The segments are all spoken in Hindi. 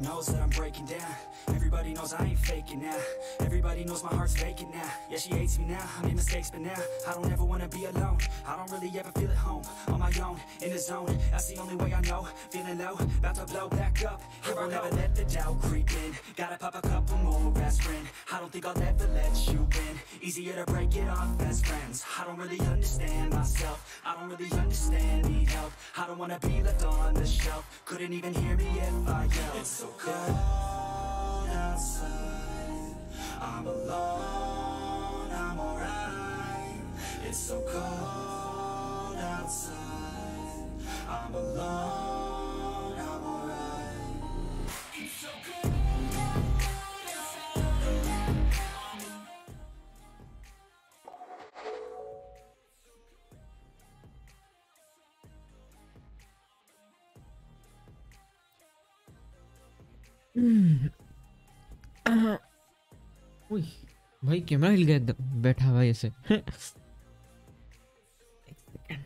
knows that I'm breaking down. Everybody knows I ain't faking now. Everybody knows my heart's vacant now. Yeah, she hates me now, I made mistakes but now I don't ever wanna be alone. I don't really ever feel at home. On my own, in the zone, that's the only way I know. Feeling low, about to blow back up. Here I'll never let the doubt creep in. Gotta pop a couple more aspirin. I don't think I'll ever let you in. Easier to break it off best friends. I don't really understand myself. I don't really understand, need help. I don't wanna be left on the shelf. Couldn't even hear me if I yelled. It's so cold outside. I'm alone, I'm alright. It's so cold outside. I'm alone, I'm alright. It's so cold उई, भाई कैमरा हिल गया एकदम बैठा हुआ ऐसे। एक सेकंड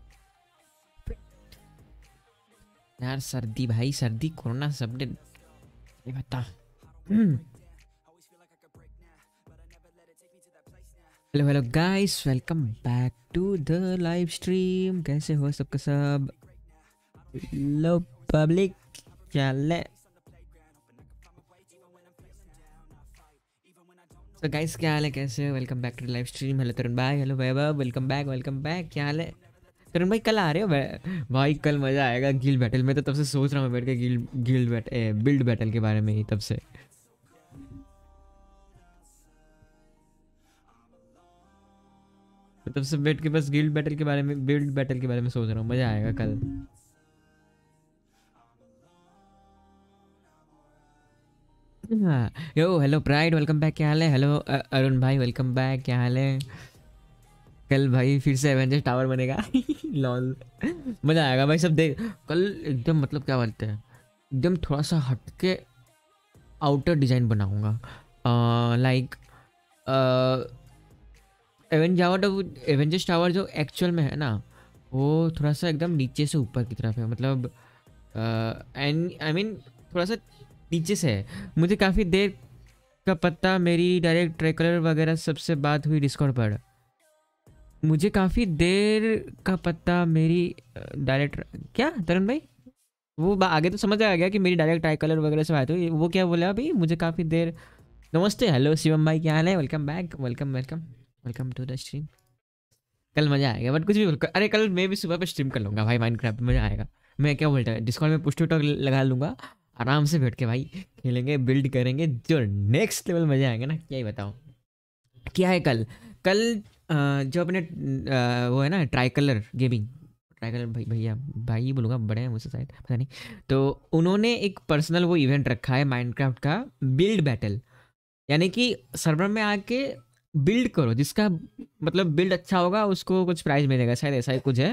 यार, सर्दी भाई, सर्दी कोरोना सब ने ये बता। Hello hello guys, welcome back to the live stream. कैसे हो सबका सब? लो पब्लिक, क्या ले? तो गाइस क्या हाल है, कैसे हो? Welcome back to live stream. Hello Tarun भाई, हेलो वैभव, वेलकम बैक। क्या हाल है तरुण भाई? कल आ रहे हो भाई? कल मज़ा आएगा गिल्ड बैटल में। तो तब से सोच रहा हूँ बैठ के बिल्ड बैटल के बारे में ही तब से। तो तब से बैठ के बस बिल्ड बैटल के बारे में सोच रहा हूँ। मज़ा आएगा कल। Yo hello pride, welcome back. क्या हाल है? हेलो अरुण भाई, वेलकम बैक। क्या हाल है? कल भाई फिर से एवेंजर्स टावर बनेगा। लॉल, मज़ा आएगा भाई। सब देख कल एकदम, मतलब क्या बोलते हैं, एकदम थोड़ा सा हटके आउटर डिज़ाइन बनाऊंगा। लाइक एवेंजर्स टावर जो एक्चुअल में है ना, वो थोड़ा सा एकदम नीचे से ऊपर की तरफ है। मतलब आई मीन थोड़ा सा नीचे से है। मुझे काफ़ी देर का पता, मेरी डायरेक्ट ट्राइकलर वगैरह सबसे बात हुई डिस्कॉर्ड पर। मुझे काफ़ी देर का पता मेरी डायरेक्ट, क्या तरुण भाई वो आगे तो समझ आ गया कि मेरी डायरेक्ट ट्राइकलर वगैरह से बात हुई। वो क्या बोला अभी? मुझे काफ़ी देर। नमस्ते, हेलो शिवम भाई, क्या हाल है? Welcome back, welcome to the stream. कल मज़ा आएगा, बट कुछ भी बोल। अरे कल मैं भी सुबह पे स्ट्रीम कर लूँगा भाई, माइनक्राफ्ट मज़ा आएगा। मैं क्या बोलता है, डिस्कॉर्ड में पुश टू टॉक लगा लूँगा, आराम से बैठ के भाई खेलेंगे, बिल्ड करेंगे, जो नेक्स्ट लेवल मज़ा आएगा ना। क्या ही बताऊँ क्या है कल। जो अपने वो है ना ट्राइकलर गेमिंग, ट्राइकलर भाई ही बोलूँगा, बड़े हैं मुझसे शायद, पता नहीं। तो उन्होंने एक पर्सनल वो इवेंट रखा है माइनक्राफ्ट का, बिल्ड बैटल। यानी कि सर्वर में आके बिल्ड करो, जिसका मतलब बिल्ड अच्छा होगा उसको कुछ प्राइज मिलेगा, शायद ऐसा ही कुछ है।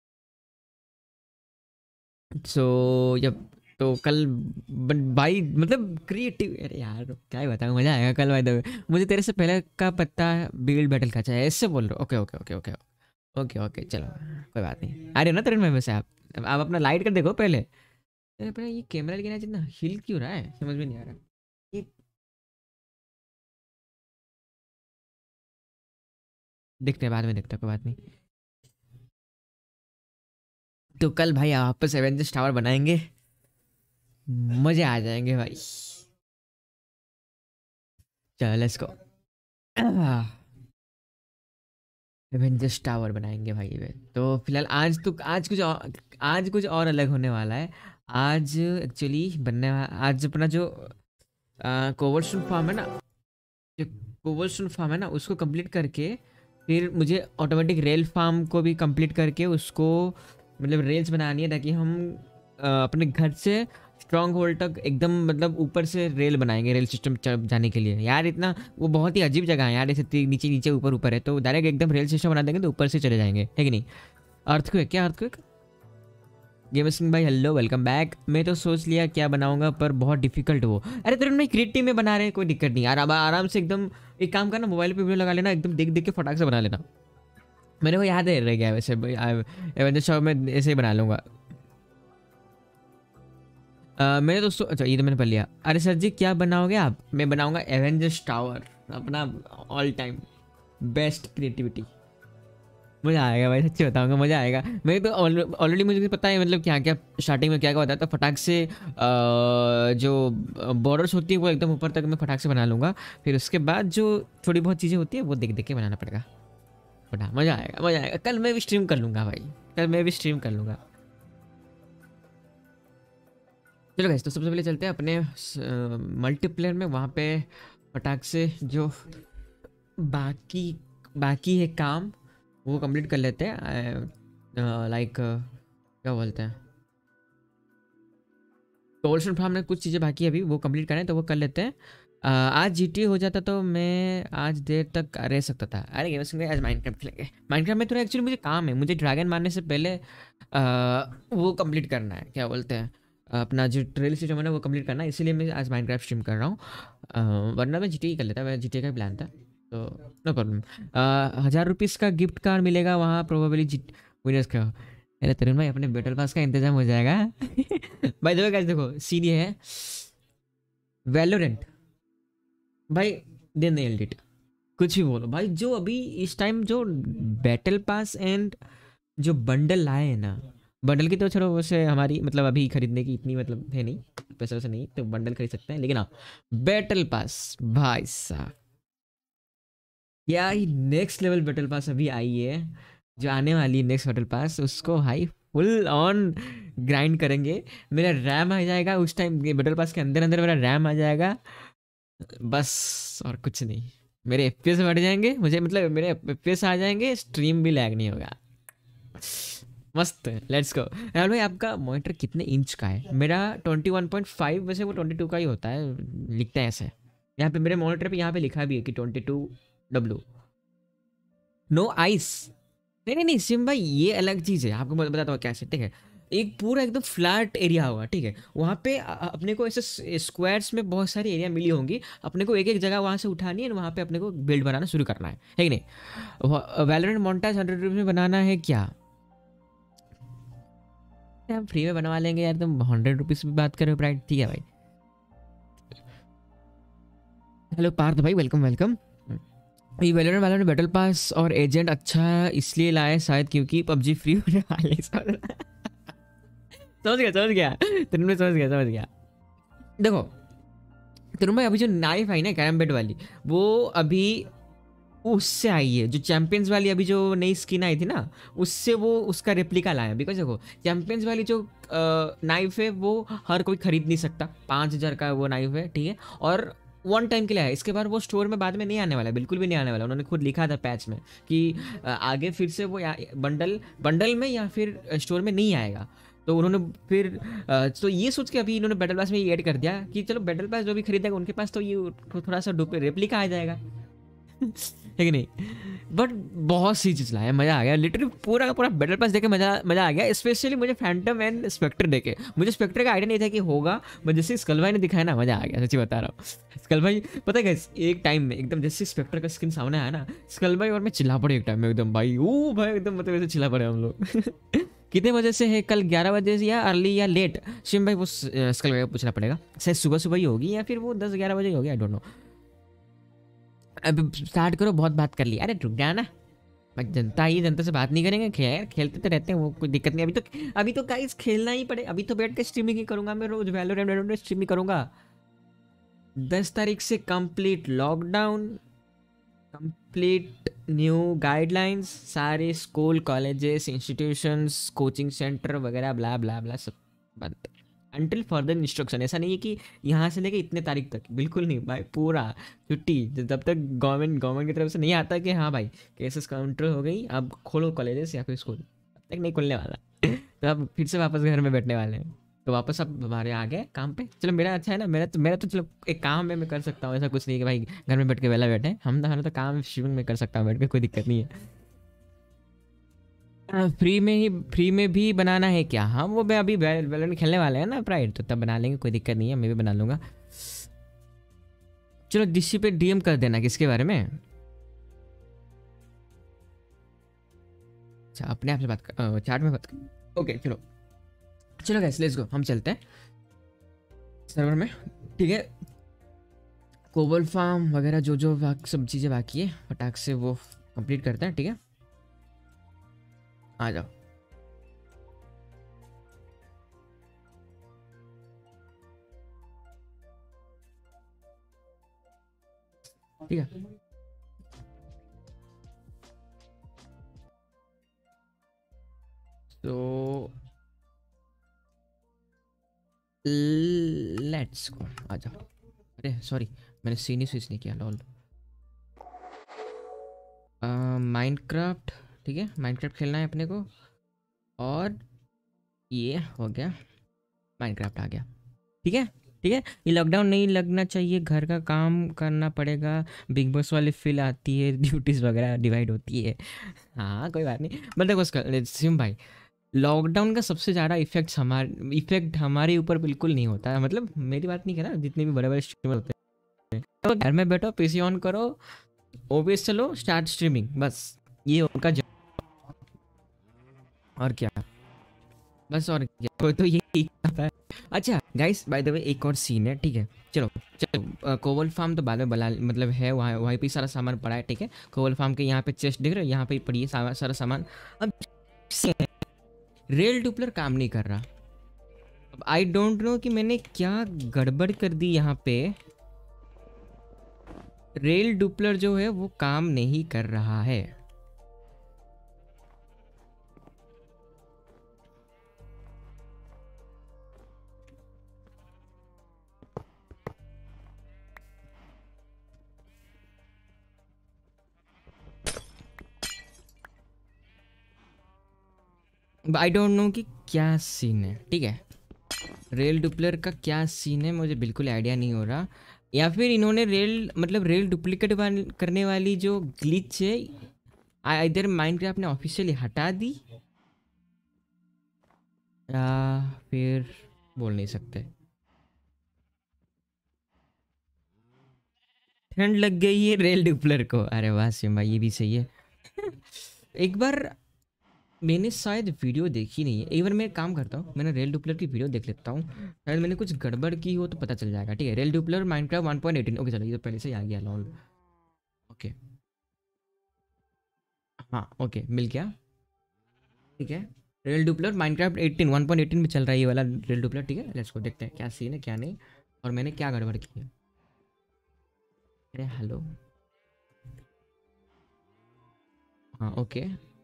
सो जब तो कल भाई मतलब क्रिएटिव, अरे यार क्या ही बताऊँ, मज़ा आएगा कल भाई। मुझे तेरे से पहले का पता बिल्ड बैटल का चाहिए, ऐसे बोल रहे हो? ओके, चलो कोई बात नहीं। आ रहे हो ना तेरे में से आप अपना लाइट कर देखो पहले। अपना ये कैमरा लेके जितना हिल क्यों रहा है, समझ में नहीं आ रहा। ये देखते हैं बाद में, देखते हैं, कोई बात नहीं। तो कल भाई वापस एवेंजर्स टावर बनाएंगे, मजे आ जाएंगे भाई। चलो लेट्स गो, एवेंजर्स टावर बनाएंगे भाई वे। तो फिलहाल आज कुछ और अलग होने वाला है। आज एक्चुअली आज अपना जो कोवलस्टोन फार्म है ना, जो कोवलस्टोन फार्म है ना, उसको कंप्लीट करके फिर मुझे ऑटोमेटिक रेल फार्म को भी कंप्लीट करके उसको मतलब रेल्स बनानी है, ताकि हम अपने घर से स्ट्रॉन्ग होल्ड तक एकदम मतलब ऊपर से रेल बनाएंगे, रेल सिस्टम जाने के लिए। यार इतना वो बहुत ही अजीब जगह है यार, ऐसे नीचे नीचे ऊपर ऊपर है, तो डायरेक्ट एकदम रेल सिस्टम बना देंगे तो ऊपर से चले जाएंगे, है कि नहीं? अर्थक्वेक, क्या अर्थक्वेक? गेमर सिंह भाई हेलो, वेलकम बैक। मैं तो सोच लिया क्या बनाऊंगा, पर बहुत डिफिकल्ट वो। अरे तरुण भाई क्रिएटिव में बना रहे हैं, कोई दिक्कत नहीं यार। अब आराम से एकदम एक काम करना, मोबाइल पे वीडियो लगा लेना, एकदम देख देख के फटाक से बना लेना। मेरे को याद है रह गया वैसे, एवेंजर्स में ऐसे ही बना लूँगा। मेरे दोस्तों, अच्छा ये तो मैंने पढ़ लिया। अरे सर जी क्या बनाओगे आप? मैं बनाऊंगा एवेंजर्स टावर, अपना ऑल टाइम बेस्ट क्रिएटिविटी। मज़ा आएगा भाई, सच्ची बताऊंगा, मज़ा आएगा। मैं तो ऑलरेडी मुझे पता है मतलब क्या क्या स्टार्टिंग में क्या क्या होता है। तो फटाक से जो बॉर्डर्स होती है वो एकदम ऊपर तक मैं फटाक से बना लूँगा। फिर उसके बाद जो थोड़ी बहुत चीज़ें होती है वो देख देख के बनाना पड़ेगा। बट हाँ, मज़ा आएगा, मज़ा आएगा। कल मैं भी स्ट्रीम कर लूँगा भाई, कल मैं भी स्ट्रीम कर लूँगा। चलो गाइस, तो सबसे पहले चलते हैं अपने मल्टीप्लेयर में। वहाँ पे फटाक से जो बाकी बाकी है काम वो कंप्लीट कर लेते हैं। लाइक क्या बोलते हैं, टोल्सन फार्म में कुछ चीज़ें बाकी है अभी, वो कंप्लीट करें तो वो कर लेते हैं। आज जीटी हो जाता तो मैं आज देर तक रह सकता था। अरे गेम्स में आज माइनक्राफ्ट खेलेंगे। माइनक्राफ्ट में थोड़ा एक्चुअली मुझे काम है, मुझे ड्रैगन मारने से पहले वो कंप्लीट करना है, क्या बोलते हैं, अपना जो ट्रेल सिस्टम है ना वो कंप्लीट करना है, इसीलिए मैं आज माइनक्राफ्ट स्ट्रीम कर रहा हूँ। वरना मैं जीटी ही कर लेता, मैं जीटी का प्लान था, तो नो प्रॉब्लम। 1000 रुपीज़ का गिफ्ट कार्ड मिलेगा वहाँ प्रोबेबली विनर्स का। अरे तरुण भाई अपने बैटल पास का इंतजाम हो जाएगा। भाई देखो गाइस, देखो सीन ये है, वैलोरेंट भाई दे नेल्ड इट। कुछ भी बोलो भाई, जो अभी इस टाइम जो बैटल पास एंड जो बंडल लाए हैं ना, बंडल की तो छोड़ो, वैसे हमारी मतलब अभी खरीदने की इतनी मतलब है नहीं, पैसे वैसे नहीं तो बंडल खरीद सकते हैं, लेकिन हाँ बैटल पास भाई साहब, क्या ही नेक्स्ट लेवल बैटल पास अभी आई है, जो आने वाली है नेक्स्ट बैटल पास, उसको हाई फुल ऑन ग्राइंड करेंगे। मेरा रैम आ जाएगा उस टाइम, बैटल पास के अंदर अंदर मेरा रैम आ जाएगा बस, और कुछ नहीं। मेरे एफपीएस बढ़ जाएंगे, मुझे मतलब मेरे एफपीएस आ जाएंगे, स्ट्रीम भी लैग नहीं होगा। मस्त, लेट्स गो। राहुल भाई आपका मॉनिटर कितने इंच का है? मेरा 21.5, वैसे वो 22 का ही होता है, लिखते हैं ऐसे यहाँ पे मेरे मॉनिटर पे, यहाँ पे लिखा भी है कि 22W। नो आइस, नहीं नहीं नहीं सिम भाई, ये अलग चीज़ है, आपको मैं बताता हूँ कैसे, ठीक है। एक पूरा एकदम फ्लैट एरिया होगा, ठीक है, वहाँ पे अपने को ऐसे स्क्वायर्स में बहुत सारी एरिया मिली होंगी, अपने को एक एक जगह वहाँ से उठानी है, वहाँ पे अपने को बिल्ड बनाना शुरू करना है कि नहीं? वैलोरेंट मोन्टाज 100 रुपीज़ में बनाना है क्या? हम फ्री में बनवा लेंगे यार, तुम 100 रुपीज़ की बात करो प्राइड, ठीक है भाई। हेलो पार्थ भाई, वेलकम वेलकम। ये वैलोरेंट वालों ने बैटल पास और एजेंट अच्छा इसलिए लाए शायद क्योंकि पबजी फ्री होने वाले समझ गया समझ गया, तुमने समझ गया समझ गया। देखो तरुण भाई, अभी जो नाइफ आई ना कैरम बेट वाली, वो अभी उससे आई है, जो चैंपियंस वाली अभी जो नई स्किन आई थी ना, उससे वो उसका रेप्लिका लाया। बिकॉज देखो चैंपियंस वाली जो नाइफ है वो हर कोई खरीद नहीं सकता, 5000 का वो नाइफ है, ठीक है, और वन टाइम के लिए है। इसके बाद वो स्टोर में बाद में नहीं आने वाला है, बिल्कुल भी नहीं आने वाला। उन्होंने खुद लिखा था पैच में कि आगे फिर से वो बंडल बंडल में या फिर स्टोर में नहीं आएगा। तो उन्होंने फिर तो ये सोच के अभी इन्होंने बैटल पास में ये ऐड कर दिया कि चलो बैटल पास जो भी खरीदेगा उनके पास तो ये थोड़ा सा रेप्लिका आ जाएगा। है कि नहीं? बट बहुत सी चीज़ लाया, मज़ा आ गया लिटरली, पूरा का पूरा बैटल पास देखे मज़ा मज़ा आ गया। स्पेशली मुझे फैंटम एंड स्पेक्टर देखे, मुझे स्पेक्टर का आइडिया नहीं था कि होगा, बट जैसे स्कल भाई ने दिखाया ना, मज़ा आ गया, सच्ची बता रहा हूँ। स्कल भाई पता है guys, एक टाइम में एकदम जैसे स्पेक्टर का स्किन सामने आया ना, स्कल भाई और मैं चिल्ला पड़े एक टाइम में एकदम, भाई ओ भाई एकदम मतलब ऐसे चिल्ला पड़े हम लोग। कितने बजे से है? कल 11 बजे से, या अर्ली या लेट? शिम भाई वो स्कल भाई को पूछना पड़ेगा, शायद सुबह सुबह ही होगी या फिर वो 10-11 बजे ही होगी, आई डोंट नो। अब स्टार्ट करो, बहुत बात कर ली। अरे रुक जा ना, जनता ही जनता से बात नहीं करेंगे, खेलते तो रहते हैं, वो कोई दिक्कत नहीं। अभी तो गाइस खेलना ही पड़े, अभी तो बैठ के स्ट्रीमिंग ही करूंगा मैं, रोज वैलोरेंट स्ट्रीमिंग करूंगा। 10 तारीख से complete lockdown, complete new guidelines, सारे school colleges institutions coaching centre वगैरह ब्ला ब्ला ब्ला सब बंद, अंटिल फर्दर इंस्ट्रक्शन। ऐसा नहीं है कि यहाँ से लेके इतने तारीख तक, बिल्कुल नहीं भाई, पूरा छुट्टी जब तक गवर्नमेंट की तरफ से नहीं आता कि हाँ भाई केसेस काउंटर हो गई, अब खोलो कॉलेजेस या फिर स्कूल, तब तक नहीं खुलने वाला। तो अब फिर से वापस घर में बैठने वाले हैं, तो वापस अब हमारे आ गए काम पे। चलो मेरा अच्छा है ना, मेरा तो चलो एक काम है, मैं कर सकता हूँ, ऐसा कुछ नहीं कि भाई घर में बैठ के वेला बैठे, हमारा तो काम स्ट्रीमिंग में कर सकता हूँ बैठ के, कोई दिक्कत नहीं है। फ्री में भी बनाना है क्या? हाँ वो मैं अभी वैलोरेंट खेलने वाले हैं ना प्राइड, तो तब बना लेंगे, कोई दिक्कत नहीं है, मैं भी बना लूँगा। चलो डीसी पे डीएम कर देना, किसके बारे में? अच्छा अपने आप से बात कर, चैट में बात कर, ओके चलो चलो गाइस लेट्स गो, हम चलते हैं। सर्वर में, ठीक है। कोबल फार्म वगैरह जो जो सब चीज़ें बाकी है फटाक से वो कंप्लीट करते हैं, ठीक है। आ जाओ। ठीक है, तो लेट्स गो। आ जाओ। अरे सॉरी, मैंने सीन ही स्विच नहीं किया, लॉल। माइनक्राफ्ट, ठीक है, माइनक्राफ्ट खेलना है अपने को। और ये हो गया, माइनक्राफ्ट आ गया, ठीक है। ठीक है, ये लॉकडाउन नहीं लगना चाहिए, घर का काम करना पड़ेगा। बिग बॉस वाली फील आती है, ड्यूटीज़ वगैरह डिवाइड होती है। हाँ कोई बात नहीं, बट देखो सिम भाई, लॉकडाउन का सबसे ज़्यादा इफेक्ट हमारे ऊपर बिल्कुल नहीं होता है। मतलब मेरी बात नहीं कह रहा, जितने भी बड़े बड़े स्ट्रीमर होते हैं तो घर में बैठो, पीसी ऑन करो, ओबीएस चलो, स्टार्ट स्ट्रीमिंग, बस ये उनका और क्या, बस और क्या, कोई तो यही करता है। अच्छा गाइस, बाय द वे एक और सीन है, ठीक है। चलो चलो, कोवल फार्म तो बाद में बना, मतलब है वहाँ, वहीं पे सारा सामान पड़ा है, ठीक है। कोवल फार्म के यहाँ पे चेस्ट दिख रहा है, यहाँ पे पड़ी है सारा सामान। अब रेल डुपलर काम नहीं कर रहा। अब आई डोंट नो कि मैंने क्या गड़बड़ कर दी यहाँ पे। रेल डुपलर जो है वो काम नहीं कर रहा है। आई डोंट नो कि क्या सीन है, ठीक है। रेल डुपलर का क्या सीन है मुझे बिल्कुल आइडिया नहीं हो रहा। या फिर इन्होंने रेल, मतलब रेल डुप्लीकेट करने वाली जो ग्लिच है, इधर माइनक्राफ्ट ने ऑफिशियली हटा दी, या फिर बोल नहीं सकते। ठंड लग गई है रेल डुपलर को, अरे वाह सिम्बा, ये भी सही है। एक बार मैंने शायद वीडियो देखी नहीं है, एक बार मैं एक काम करता हूँ, मैंने रेल डुपलर की वीडियो देख लेता हूँ, शायद मैंने कुछ गड़बड़ की हो तो पता चल जाएगा, ठीक है। रेल डुपलर माइनक्राफ्ट 1.18, ओके चलो, ये तो पहले से ही आ गया लॉल। ओके, हाँ ओके, मिल गया, ठीक है। रेल डुपलर माइनक्राफ्ट 18 1.18 में चल रहा है ये वाला रेल डुपलर, ठीक है। लेट्स को देखते हैं क्या सीन है क्या नहीं, और मैंने क्या गड़बड़ की है। अरे हेलो, हाँ ओके।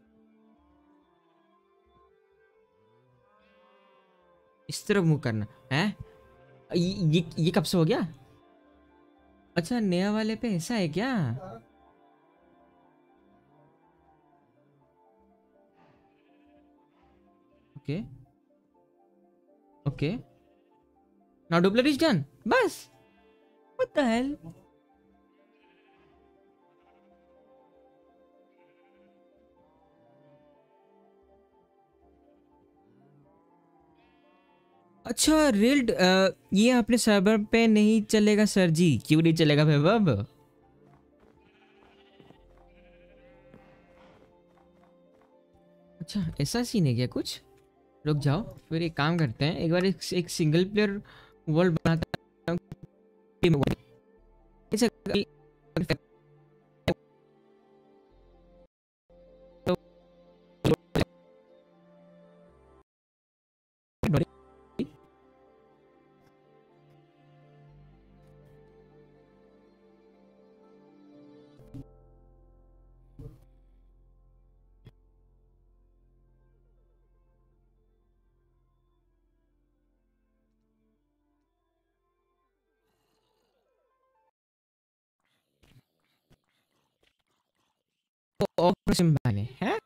इस तरफ मुँह करना है, ये कब से हो गया? अच्छा, नया वाले पे ऐसा है क्या? Okay okay, now duper is done, बस। What the hell? अच्छा ये अपने सर्वर पे नहीं चलेगा सर जी, क्यों नहीं चलेगा वैभव? अच्छा ऐसा सीन है क्या कुछ? रुक जाओ, फिर एक काम करते हैं, एक बार एक सिंगल प्लेयर वर्ल्ड बनाता हूँ। ऑपरेशन बने हैं।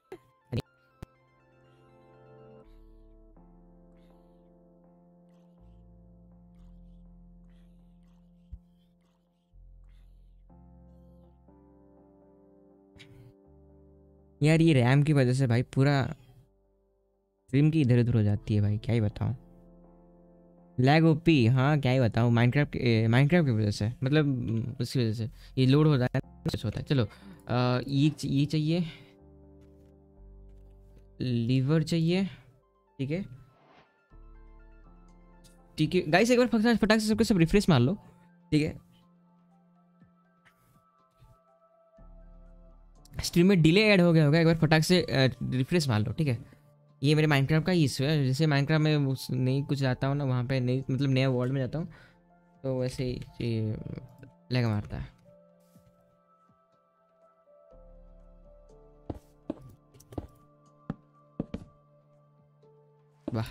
यार ये रैम की वजह से भाई पूरा स्ट्रीम की इधर उधर हो जाती है भाई, क्या ही बताऊँ। लैग ओपी, हाँ क्या ही बताऊँ, माइनक्राफ्ट की वजह से, मतलब उसकी वजह से ये लोड होता है, होता है। चलो ये चाहिए, लीवर चाहिए, ठीक है। ठीक है गाइस, एक बार फटाक से सबके सब रिफ्रेश मार लो, ठीक है। स्ट्रीम में डिले ऐड हो गया होगा, एक बार फटाक से रिफ्रेश मार लो, ठीक है। ये मेरे माइनक्राफ्ट का इशू है, जैसे माइनक्राफ्ट में नहीं कुछ जाता हूँ ना, वहाँ पे नहीं मतलब नया वर्ल्ड में जाता हूँ तो वैसे ही लैग मारता है। वाह,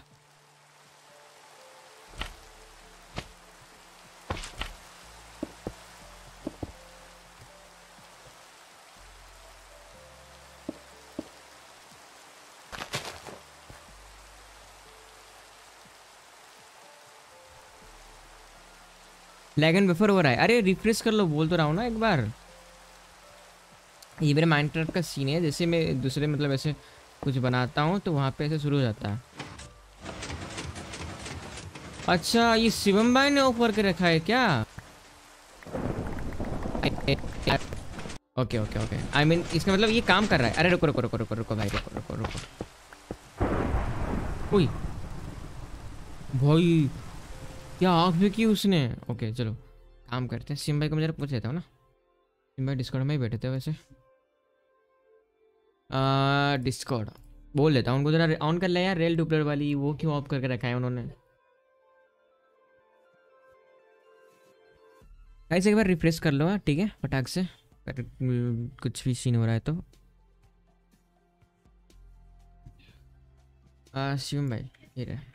लैग एंड बफर हो रहा है। अरे रिफ्रेश कर लो, बोल तो रहा हूँ ना एक बार। ये मेरे माइनक्राफ्ट का सीन है, जैसे मैं दूसरे मतलब ऐसे कुछ बनाता हूँ तो वहाँ पे ऐसे शुरू हो जाता है। अच्छा, ये शिवम भाई ने ऑफ करके रखा है क्या? Okay okay okay, I mean इसका मतलब ये काम कर रहा है। अरे रुको रुको रुको रुको रुको भाई, रुको रुको रुको। ओए भाई, क्या आँख में की उसने। ओके चलो काम करते हैं। सिम भाई को मैं जरा पूछ लेता हूँ ना, सिम भाई डिस्कॉर्ड में ही बैठे थे वैसे। डिस्कॉर्ड बोल लेता हूँ उनको, जरा ऑन कर ले यार। रेल डुप्लर वाली वो क्यों ऑफ करके रखा है उन्होंने। ऐसे एक बार रिफ्रेश कर लो, ठीक है फटाक से, अगर कुछ भी सीन हो रहा है तो। शिवम भाई ये रहे।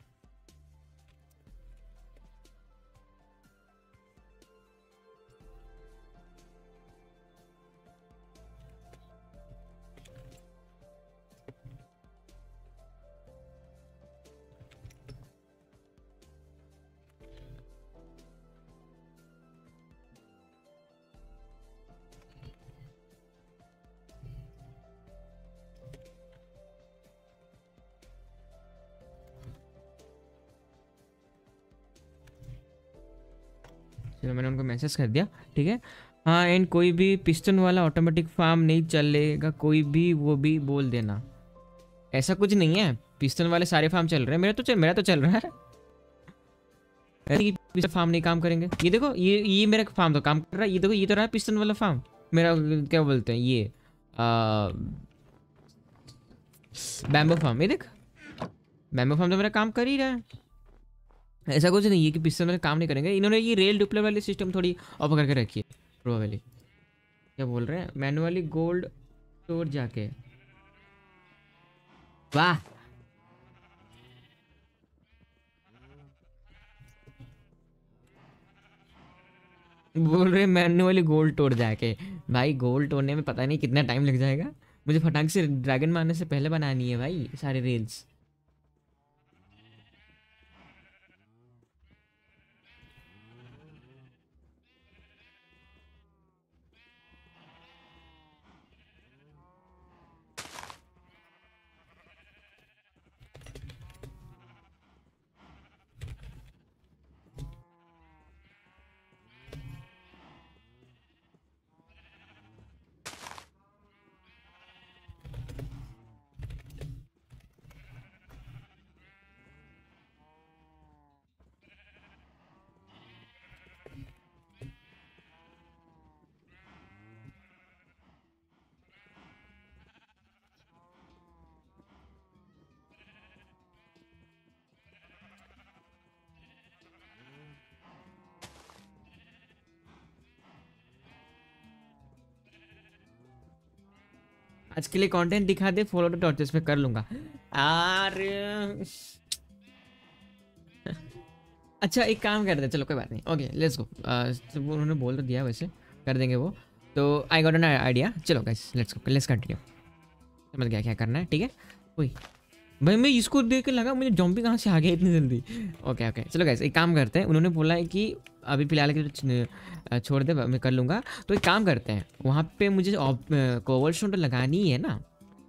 चलो मैंने उनको मैसेज कर दिया, ठीक है। हाँ एंड कोई भी पिस्टन वाला ऑटोमेटिक फार्म नहीं चलेगा, कोई भी वो भी बोल देना। ऐसा कुछ नहीं है, पिस्टन वाले सारे फार्म चल रहे हैं। मेरा तो चल रहा है। पिस्टन फार्म नहीं काम करेंगे। ये देखो, ये मेरा फार्म तो काम कर रहा है। ये देखो, ये तो रहा है पिस्टन वाला फार्म मेरा, क्या बोलते हैं ये, बैम्बो फार्म। ये देख, बैम्बो फार्म तो मेरा काम कर ही रहा है। ऐसा कुछ नहीं है कि पिस्टन वाले काम नहीं करेंगे। इन्होंने ये रेल डुप्लर वाली सिस्टम थोड़ी ऑफ करके रखी है प्रोबेबली। क्या बोल रहे हैं, मैनुअली गोल्ड स्टोर जाके। वाह, बोल रहे मैनुअली गोल्ड तोड़ जाके। भाई गोल्ड तोड़ने में पता नहीं कितना टाइम लग जाएगा। मुझे फटाक से ड्रैगन मारने से पहले बनानी है भाई सारे रेल्स। आज के लिए कंटेंट दिखा दे, फॉलो द टॉर्चेस पे कर लूंगा। अरे अच्छा एक काम करते हैं, चलो कोई बात नहीं, ओके लेट्स गो। उन्होंने बोल तो दिया, वैसे कर देंगे वो तो। I got an idea. चलो गाइस लेट्स कंटिन्यू। समझ गया क्या करना है, ठीक है। कोई भाई, मैं इसको देख के लगा मुझे जॉम्बी कहाँ से आ गया इतनी जल्दी। ओके ओके चलो गाइस एक काम करते हैं। उन्होंने बोला है कि अभी फिलहाल के लिए छोड़ दे, मैं कर लूँगा। तो एक काम करते हैं, वहाँ पे मुझे कोवलस्टोन तो लगानी ही है ना।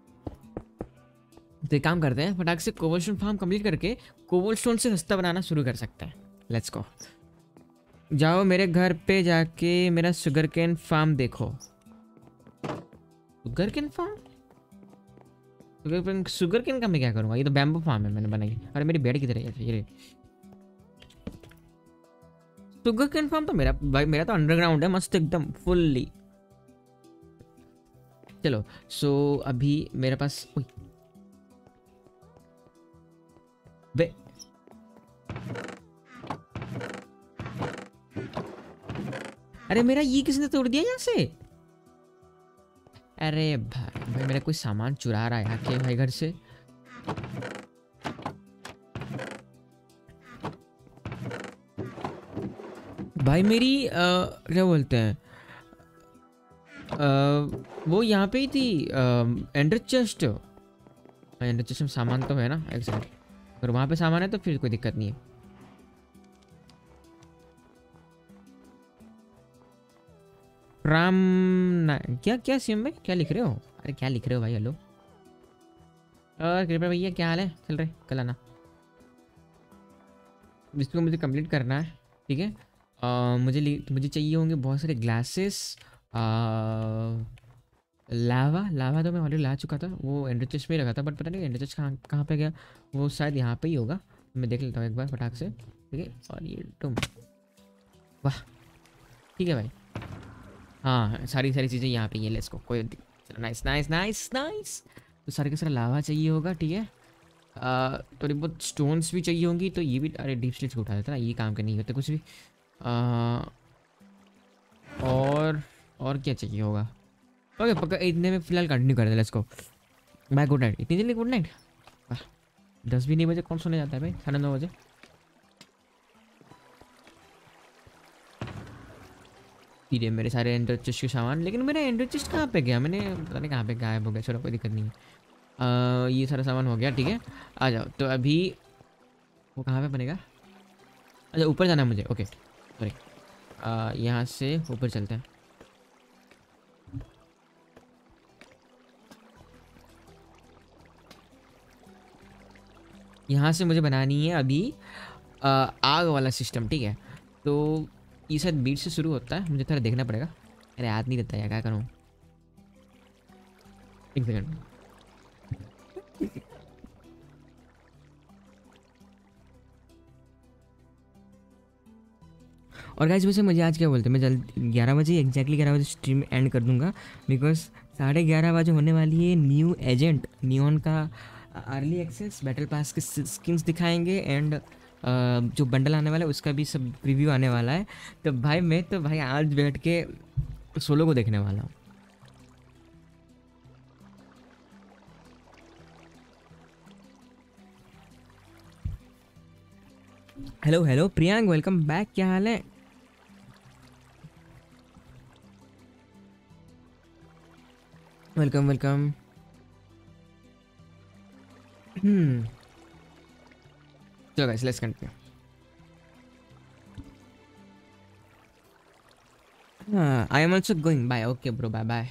तो एक काम करते हैं, फटाक से कोवलस्टोन फार्म कंप्लीट करके कोवलस्टोन से रास्ता बनाना शुरू कर सकते हैं। Let's go. जाओ मेरे घर पे जाके मेरा शुगर केन फार्म देखो। Sugar cane farm, sugar cane का मैं क्या करूँगा, ये तो बैम्बू फार्म है मैंने बनाई। अरे मेरी बेड किधर है, ये शुगर केन फार्म तो मेरा भाई, मेरा तो अंडरग्राउंड है मस्त एकदम फुल्ली। चलो सो अभी मेरे पास बे अरे मेरा ये किसने तोड़ दिया यहाँ से? अरे भाई मेरा कोई सामान चुरा रहा है यहाँ के भाई घर से। भाई मेरी क्या बोलते हैं वो यहाँ पे ही थी एंडर चेस्ट। एंडर चेस्ट में सामान तो है ना, एक सेकंड। अगर वहाँ पे सामान है तो फिर कोई दिक्कत नहीं है। राम क्या क्या सिम में क्या लिख रहे हो? अरे क्या लिख रहे हो भाई? हेलो कृपया भैया क्या हाल है? चल रहे कल आना, इसको मुझे कंप्लीट करना है। ठीक है मुझे चाहिए होंगे बहुत सारे ग्लासेस। लावा लावा तो मैं ऑलरेडी ला चुका था, वो एंडर चेस्ट में ही रखा था, बट पता नहीं एंडर चेस्ट कहाँ कहाँ पे गया। वो शायद यहाँ पे ही होगा, मैं देख लेता हूँ एक बार फटाक से। ठीक है और ये तुम वाह ठीक है भाई। हाँ सारी चीज़ें यहाँ पे ही हैं, लेट्स गो। कोई नाइस नाइस नाइस नाइस। तो सारे के सारा लावा चाहिए होगा। ठीक है थोड़ी बहुत स्टोन्स भी चाहिए होंगी, तो ये भी अरे डीप स्लिट्स को उठा देता ना, ये काम का नहीं होता कुछ भी। और क्या चाहिए होगा? ओके पक्का इतने में फिलहाल कंटिन्यू कर दे, let's go. Bye good night. इतनी जल्दी गुड नाइट? वाह 10 भी नहीं बजे कौन सोने जाता है भाई? 9:30 बजे। धीरे मेरे सारे एंडर चेस्ट के सामान, लेकिन मेरा एंडर चेस्ट कहाँ पे गया? मैंने पता नहीं कहाँ पे गायब हो गया। चलो कोई दिक्कत नहीं है। ये सारा सामान हो गया। ठीक है आ जाओ। तो अभी वो कहाँ पे बनेगा? अच्छा ऊपर जाना है मुझे। ओके सॉरी यहाँ से ऊपर चलते हैं। यहाँ से मुझे बनानी है अभी आग वाला सिस्टम। ठीक है तो ये शायद बीट से शुरू होता है, मुझे थोड़ा देखना पड़ेगा। अरे याद नहीं रहता यार, क्या करूँ? एक सेकंड। और गाइस वैसे मुझे आज क्या बोलते हैं, मैं जल्द 11 बजे एग्जैक्टली 11 बजे स्ट्रीम एंड कर दूंगा, बिकॉज 11:30 बजे होने वाली है न्यू एजेंट नियॉन का अर्ली एक्सेस बैटल पास के स्किन्स दिखाएंगे, एंड जो बंडल आने वाला है उसका भी सब रिव्यू आने वाला है। तो भाई मैं तो भाई आज बैठ के सोलो को देखने वाला हूँ। Hello hello Priyank, welcome back. क्या हाल है? Welcome welcome. चलो guys let's continue. I am also going bye. Okay bro bye bye.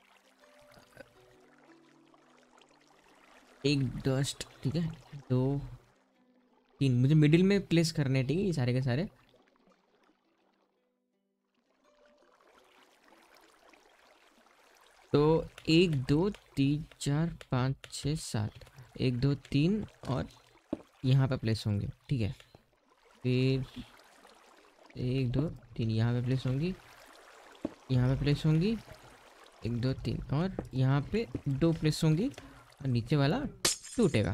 एक डस्ट ठीक है 2 3 मुझे मिडिल में प्लेस करने। ठीक है ये सारे के सारे। तो 1 2 3 4 5 6 7 1 2 3 और यहाँ पे प्लेस होंगे। ठीक है फिर 1 2 3 यहाँ पे प्लेस होंगी, यहाँ पे प्लेस होंगी 1 2 3 और यहाँ पे 2 प्लेस होंगी और नीचे वाला टूटेगा।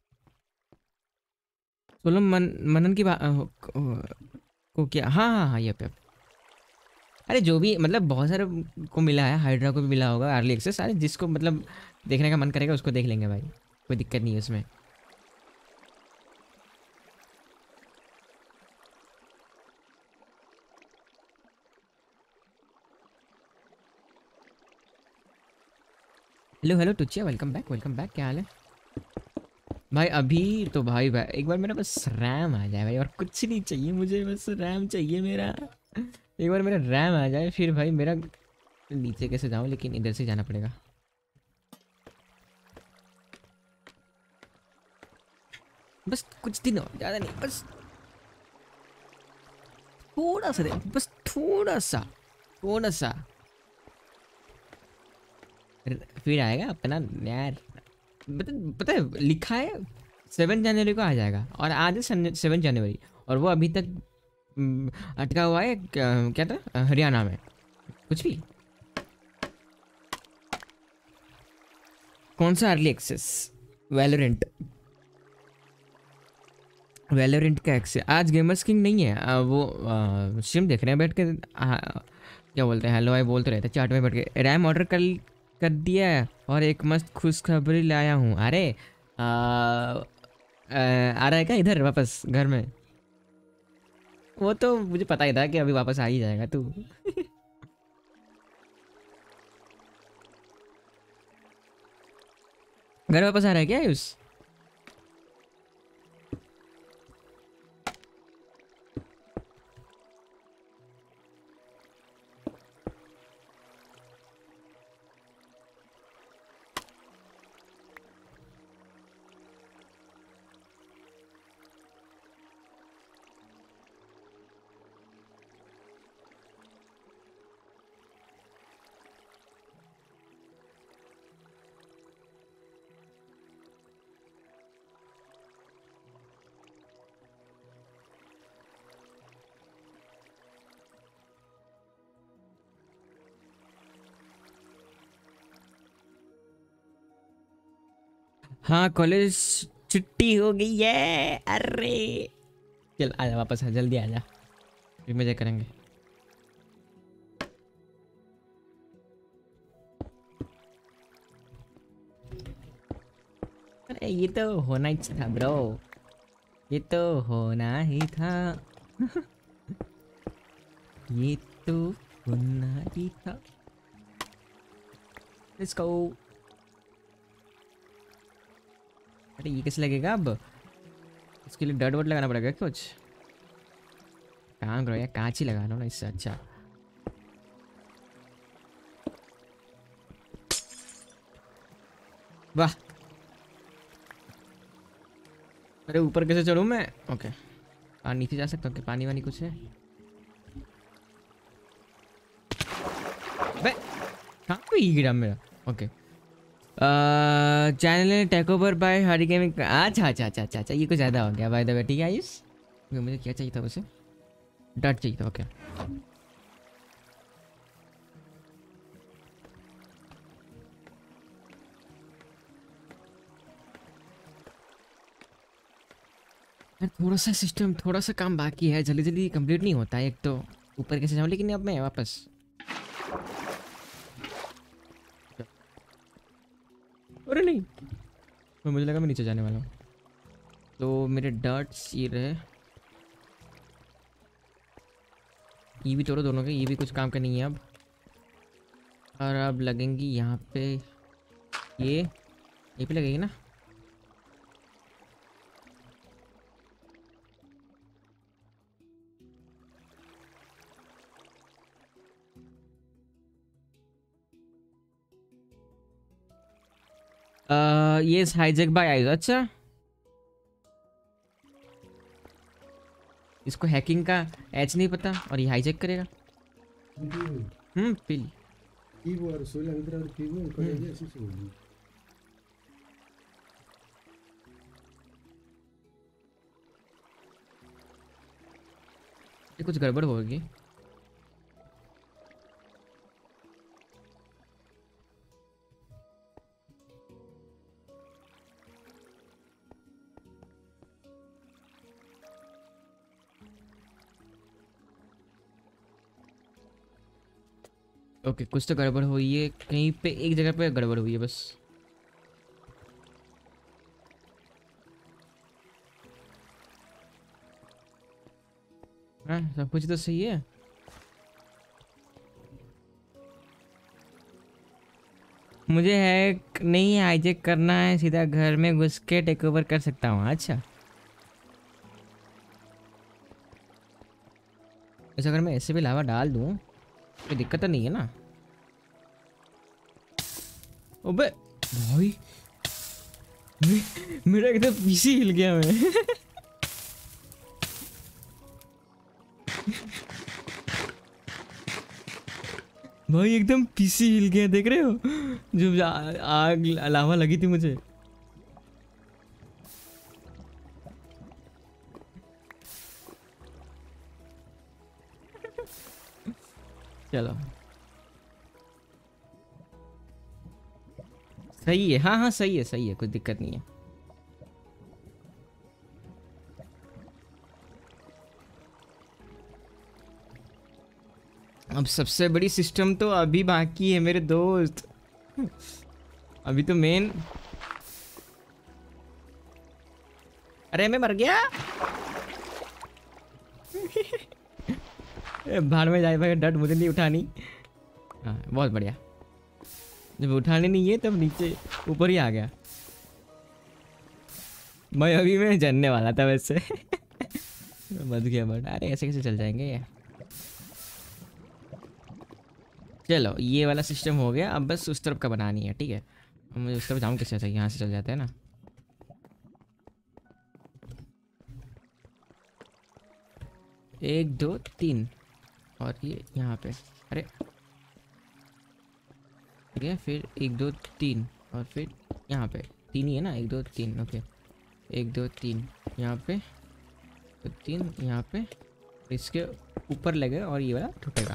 सोलम मनन की बात को क्या? हाँ हाँ हाँ ये पे। अरे जो भी मतलब बहुत सारे को मिला है, हाइड्रा को भी मिला होगा अर्ली एक्सेस। सारे जिसको मतलब देखने का मन करेगा उसको देख लेंगे भाई, कोई दिक्कत नहीं है उसमें। हेलो हेलो टुचिया, वेलकम बैक वेलकम बैक। क्या हाल है भाई? अभी तो भाई एक बार मेरा बस रैम आ जाए भाई, और कुछ नहीं चाहिए मुझे, बस रैम चाहिए मेरा। एक बार मेरा रैम आ जाए फिर भाई मेरा नीचे कैसे जाऊँ, लेकिन इधर से जाना पड़ेगा। बस कुछ दिन और, ज़्यादा नहीं, बस थोड़ा सा बस थोड़ा सा फिर आएगा अपना यार। पता है लिखा है 7 जनवरी को आ जाएगा, और आज है 7 जनवरी, और वो अभी तक अटका हुआ है क्या था हरियाणा में कुछ भी। कौन सा अर्ली एक्सेस? वैलोरेंट। वैलोरेंट का एक्सेस आज गेमर्स किंग नहीं है वो स्ट्रीम देख रहे हैं बैठ के क्या बोलते हैं हेलो भाई बोलते रहते चार्ट में बैठ के। रैम ऑर्डर कर दिया है और एक मस्त खुशखबरी लाया हूँ। अरे आ रहा है क्या इधर वापस घर में? वो तो मुझे पता ही था कि अभी वापस आ ही जाएगा तू। घर वापस आ रहा है क्या आयुष? हाँ कॉलेज छुट्टी हो गई है। अरे चल आजा वापस आ जल्दी आजा फिर मजे करेंगे। अरे ये तो होना ही था ब्रो ये तो होना ही था। ये तो होना ही था। Let's go. अरे ये कैसे लगेगा अब? इसके लिए डट वट लगाना पड़ेगा कुछ काम करो यार कांच ही लगा लो ना इससे अच्छा। वाह अरे ऊपर कैसे चढ़ूं मैं? ओके नीचे जा सकता हूँ कि पानी वानी कुछ है? बे कहाँ पे ये गिरा मेरा? Okay channel take over by Hari gaming. अच्छा अच्छा अच्छा अच्छा अच्छा ये कुछ ज़्यादा हो गया बाय द वे। ठीक है आयुष मुझे क्या चाहिए था वैसे? डट चाहिए था। ओके थोड़ा सा सिस्टम थोड़ा सा काम बाकी है जल्दी जल्दी कंप्लीट नहीं होता है। एक तो ऊपर कैसे जाऊँ लेकिन अब मैं वापस अरे नहीं तो मुझे लगा मैं नीचे जाने वाला हूँ। तो मेरे डर्ट्स ये रहे ये भी तोड़ो दोनों के ये भी कुछ काम का नहीं है अब। और अब लगेंगी यहाँ पे ये पे लगेगी ना। ये हाईजेक बाय आइज। अच्छा इसको हैकिंग का एच नहीं पता और ये हाईजेक करेगा। पिल ये कुछ गड़बड़ होगी। ओके कुछ तो गड़बड़ हुई है कहीं पे एक जगह पे गड़बड़ हुई है बस। हाँ सब कुछ तो सही है। मुझे हैक नहीं हाईजेक करना है सीधा घर में घुस के टेक ओवर कर सकता हूँ। अच्छा ऐसा अगर मैं ऐसे भी लावा डाल दूँ कोई दिक्कत तो नहीं है ना? अबे भाई मेरा एकदम पीसी हिल गया मैं। भाई एकदम पीसी हिल गया देख रहे हो जो आग लावा लगी थी मुझे। चलो सही है, हाँ हाँ सही है, कुछ दिक्कत नहीं है। अब सबसे बड़ी सिस्टम तो अभी बाकी है मेरे दोस्त। अभी तो मेन। अरे मैं मर गया। भाड़ में जाए भाई, डट मुझे नहीं उठानी। हाँ बहुत बढ़िया, जब उठाने नहीं है तब नीचे ऊपर ही आ गया। मैं अभी मैं जानने वाला था वैसे। बच गया बट, अरे ऐसे कैसे चल जाएंगे ये। चलो ये वाला सिस्टम हो गया, अब बस उस तरफ का बनानी है, ठीक है। अब मुझे उस तरफ जाऊँ कैसे, यहाँ से चल जाते हैं ना। एक दो तीन, और ये यहाँ पे, अरे ठीक है, फिर एक दो तीन, और फिर यहाँ पे तीन ही है ना, एक दो तीन, ओके। एक दो तीन यहाँ पे, तो तीन यहाँ पे, इसके ऊपर लगेगा और ये वाला टूटेगा।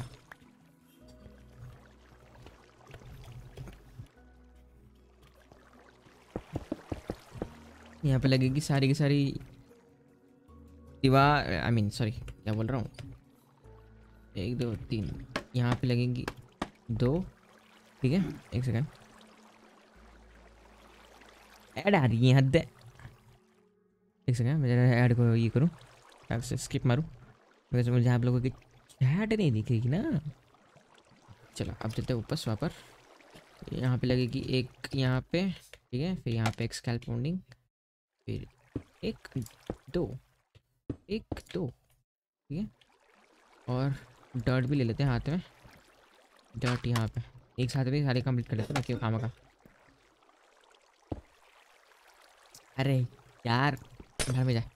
यहाँ पे लगेगी सारी की सारी दीवार, आई मीन सॉरी क्या बोल रहा हूँ। एक दो तीन यहाँ पे लगेंगी दो, ठीक है। एक सेकंड, ऐड आ रही है, हद है। एक सेकंड मैं जरा ऐड को ये करूँ, से स्किप मारूँ, वैसे मुझे आप लोगों की चैट नहीं दिखेगी ना। चलो अब चलते हैं ऊपर स्वापर। यहाँ पे लगेगी एक यहाँ पे, ठीक है। फिर यहाँ पे एक स्कैल्प पाउंडिंग, फिर एक दो, एक दो, ठीक है। और डर्ट भी ले लेते हैं हाथ में, डर्ट यहाँ पे एक साथ में सारे कंप्लीट कर लेते हैं क्यों काम का। अरे यार घर में जा।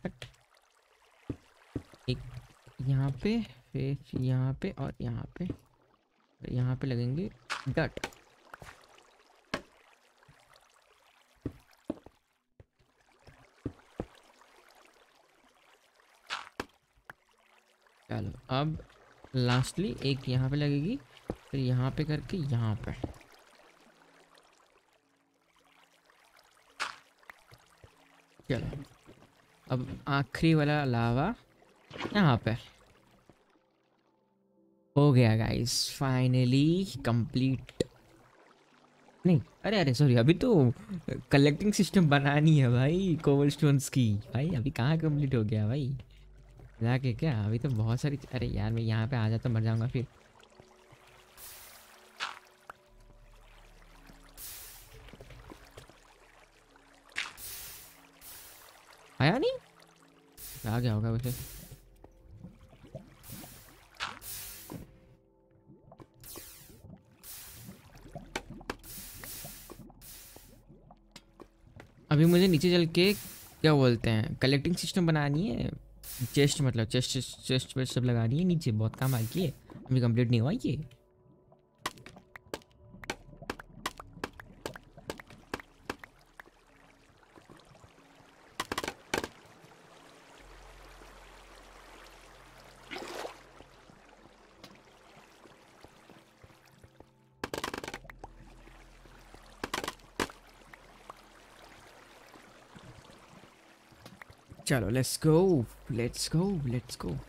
एक यहाँ पे, फिर यहाँ पे, और यहाँ पे लगेंगे डट। चलो अब लास्टली एक यहाँ पे लगेगी, फिर यहाँ पे करके यहाँ पे। चलो अब आखिरी वाला लावा यहाँ पे हो गया गाइस, फाइनली कंप्लीट। नहीं अरे अरे सॉरी, अभी तो कलेक्टिंग सिस्टम बनानी है भाई कोबल स्टोन्स की। भाई अभी कहाँ कंप्लीट हो गया भाई, जाके क्या अभी तो बहुत सारी। अरे यार मैं यहाँ पे आ जाता मर जाऊंगा फिर। आया नहीं, आ गया होगा वैसे। अभी मुझे नीचे चल के क्या बोलते हैं कलेक्टिंग सिस्टम बनानी है, चेस्ट मतलब चेस्ट पे सब लगानी है नीचे, बहुत काम बाकी है, अभी कंप्लीट नहीं हुआ ये। चलो let's go let's go let's go.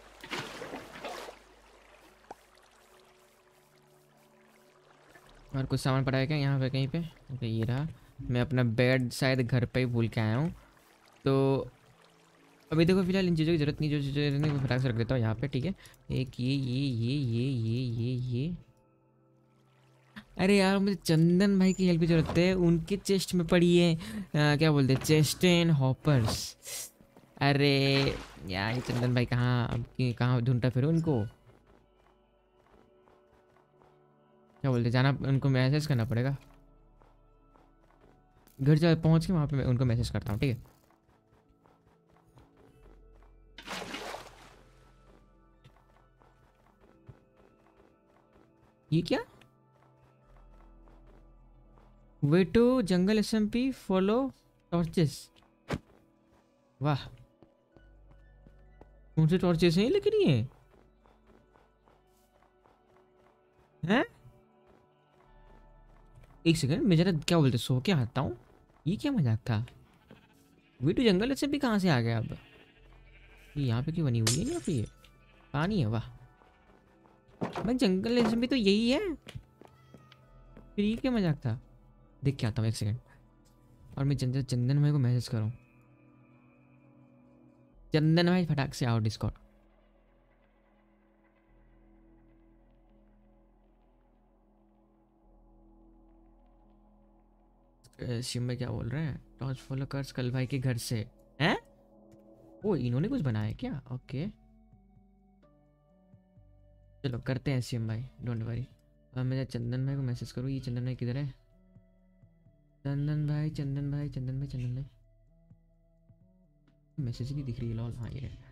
और कुछ सामान पड़ा है क्या यहाँ पे कहीं पे? ओके ये रहा। मैं अपना बेड शायद घर पे ही भूल के आया हूँ, तो अभी देखो फिलहाल इन चीज़ों की जरूरत नहीं, जो चीज़ें नहीं वो फटाक से रख देता हूँ यहाँ पे, ठीक है। एक ये। अरे यार मुझे चंदन भाई की हेल्प की जरूरत है, उनके चेस्ट में पड़ी है क्या बोलते हैं चेस्ट एंड हॉपर्स। अरे यार ये चंदन भाई कहाँ ढूंढता फिर उनको, क्या बोलते जाना उनको मैसेज करना पड़ेगा। घर जा पहुँच के वहाँ पे मैं उनको मैसेज करता हूँ, ठीक है। ये क्या, way to jungle SMP follow torches. वाह कौन से टॉर्चेस हैं लेकिन ये हैं? एक सेकंड, मैं जरा क्या बोलते सो के आता हूँ। ये क्या मजाक था? वे टू जंगल से भी कहाँ से आ गया अब? ये यहाँ पे क्यों बनी हुई है? यहाँ पे ये पानी है, वाह। भाई जंगल ऐसे भी तो यही है, फिर ये क्या मजाक था? देख के आता हूँ एक सेकंड। और मैं चंदन भाई को मैसेज करूँ। चंदन भाई फटाक से आओ डिस्कॉर्ड। शिव में क्या बोल रहे हैं? टॉर्च फॉलो कर स्कल भाई के घर से हैं? ओ इन्होंने कुछ बनाया क्या? ओके चलो करते हैं शिव भाई, डोंट वरी। अब मैं चंदन भाई को मैसेज करूँ। ये चंदन भाई किधर है? चंदन भाई चंदन भाई चंदन भाई चंदन भाई, मैसेज नहीं दिख रही है। लॉल, हाँ ये है।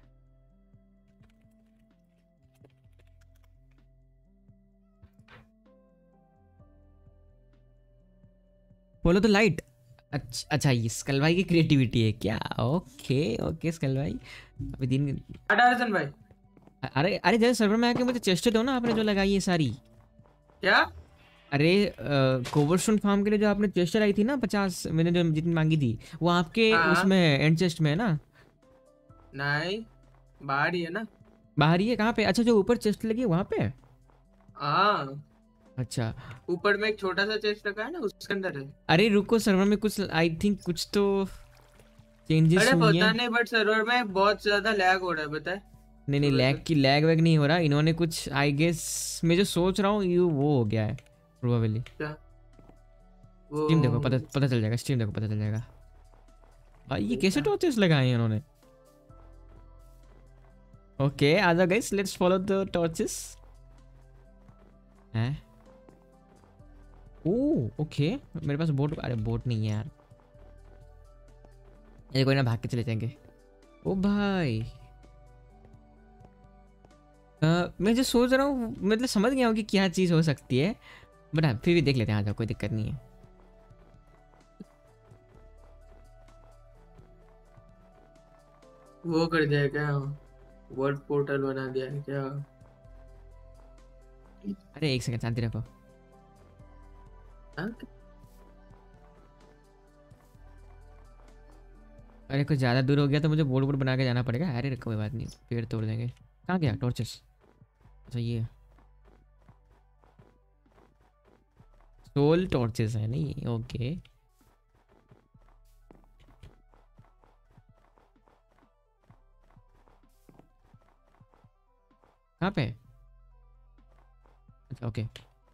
बोलो तो लाइट। अच्छा ये स्कल भाई की क्रिएटिविटी है क्या? ओके ओके स्कल भाई अभी दिन। अर्जुन भाई अरे अरे जरा सर्वर में आके मुझे चेस्ट दो ना, आपने जो लगाई है सारी। क्या? अरे कोबरस्टोन फार्म के लिए जो आपने चेस्ट लाई थी ना 50, मैंने जो जितनी मांगी थी वो आपके हाँ। उसमें एंड चेस्ट में है ना? नहीं, बाहर ही है ना। बाहर ही है? कहाँ पे? अच्छा जो ऊपर चेस्ट लगी है वहाँ पे? हाँ, अच्छा ऊपर में एक छोटा सा चेस्ट रखा है ना, उसके अंदर है। अरे रुको, सर्वर में कुछ आई थिंक कुछ तो चेंजेस अरे हुई पता हैं। नहीं, बट सर्वर में बहुत ज्यादा लैग हो रहा है, पता है? नहीं नहीं लैग वैग नहीं हो रहा। इन्होंने कुछ आई गेस, मैं जो सोच रहा हूँ ये वो हो गया है प्रोबेबली। क्या? वो स्ट्रीम देखो पता चल जाएगा। स्ट्रीम देखो पता चल जाएगा। भाई ये कैसे टॉर्चेस लगाए हैं इन्होंने? ओके आ जाओ guys, let's follow the torches. हैं? ओह ओके, मेरे पास बोट। अरे बोट नहीं है यार, ये कोई ना, भाग के चले जाएंगे। ओ भाई मैं जो सोच रहा हूँ, मतलब समझ गया हूँ कि क्या चीज़ हो सकती है, बट हाँ फिर भी देख लेते हैं। आ जाओ, कोई दिक्कत नहीं है। वो कर दिया क्या? वर्ड पोर्टल बना दिया है क्या? अरे एक सेकंड शांति रखो। हाँ? अरे कुछ ज़्यादा दूर हो गया तो मुझे बोर्ड बोर्ड बना के जाना पड़ेगा। अरे कोई बात नहीं, पेड़ तोड़ देंगे। कहाँ गया टॉर्चेस? अच्छा ये सोल टॉर्चेस है नहीं? ओके कहाँ पे? अच्छा ओके,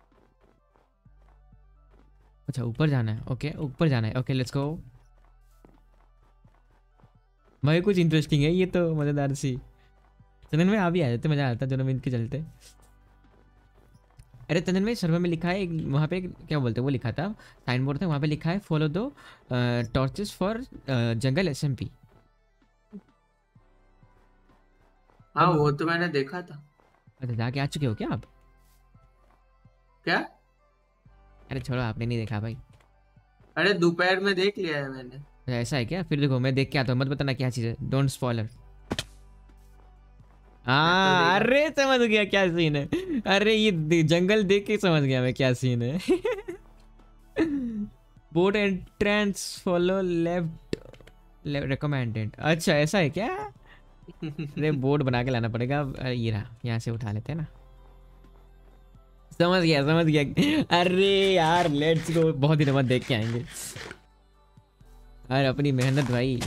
अच्छा ऊपर जाना है। ओके ऊपर जाना है। Okay let's go. भाई कुछ इंटरेस्टिंग है ये तो, मज़ेदार सी। चंदन में आ भी आ जाते, मज़ा आता दोनों में इनके चलते। अरे चंदन में सर्वर में लिखा है वहाँ पे क्या बोलते हैं वो लिखा था, साइन बोर्ड था वहाँ पे लिखा है फॉलो दो टॉर्चेस फॉर जंगल एसएमपी। हाँ, अब वो तो मैंने देखा था। अच्छा जाके आ चुके हो क्या आप? क्या? अरे छोड़ो, आपने नहीं देखा भाई। अरे दोपहर में देख लिया है मैंने। अच्छा, ऐसा है क्या? फिर देखो मैं देख के आता हूँ, मत बताना क्या चीज़ है, डोंट स्पॉइलर। मैं तो हाँ देखा। अरे समझ गया क्या सीन है। अरे ये जंगल देख के समझ गया मैं क्या सीन है। Boat entrance follow left recommended. अच्छा ऐसा है क्या? अरे बोर्ड बना के लाना पड़ेगा। ये रहा, यहाँ से उठा लेते हैं ना। समझ गया समझ गया। अरे यार लेट्स गो, बहुत दिनों बाद देख के आएंगे। अरे अपनी मेहनत भाई,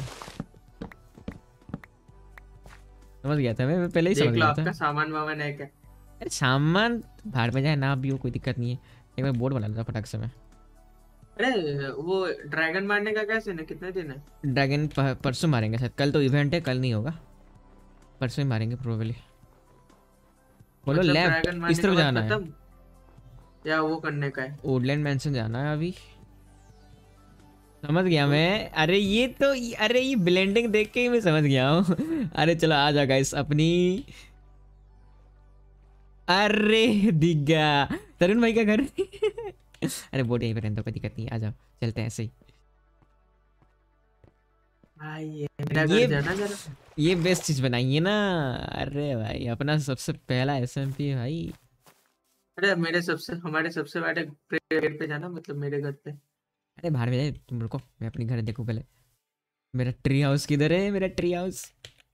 समझ गया था मैं पहले ही समझ देख लो गया आपका था। सामान वामान है क्या? अरे सामान भाड़ में जाए ना भी हो, कोई दिक्कत नहीं है। एक बार बोर्ड बना लेता फटाक से मैं। अरे वो ड्रैगन मारने का कैसे है? कितने दिन है? ड्रैगन परसों मारेंगे शायद, कल तो इवेंट है, कल नहीं होगा, परसों ही मारेंगे प्रोबेबली। बोलो मतलब लेफ्ट, ड्रैगन इस मारने के तरफ बाद जाना है। खत्म, या वो करने का है? वुडलैंड मैंशन जाना है अभी। समझ गया मैं। अरे ये तो अरे ये ब्लेंडिंग देख के ही मैं समझ गया हूँ। अरे चलो आ जाओ गाइस अपनी। अरे दिख गया तरुण भाई का घर। अरे बोट यहीं पे रहने दो, कोई दिक्कत नहीं, आ जाओ चलते हैं ऐसे ही। भाई ये मेरा ये घर जाना जरा। ये बेस्ट चीज बनाई है ना। अरे भाई अपना सबसे पहला एसएमपी भाई। अरे हमारे सबसे बड़े पेड़ पे जाना, मतलब मेरे घर पे। अरे बाहर में जाए, तुम रुको, मैं अपनी घर देखूं पहले। मेरा ट्री हाउस किधर है, मेरा tree house?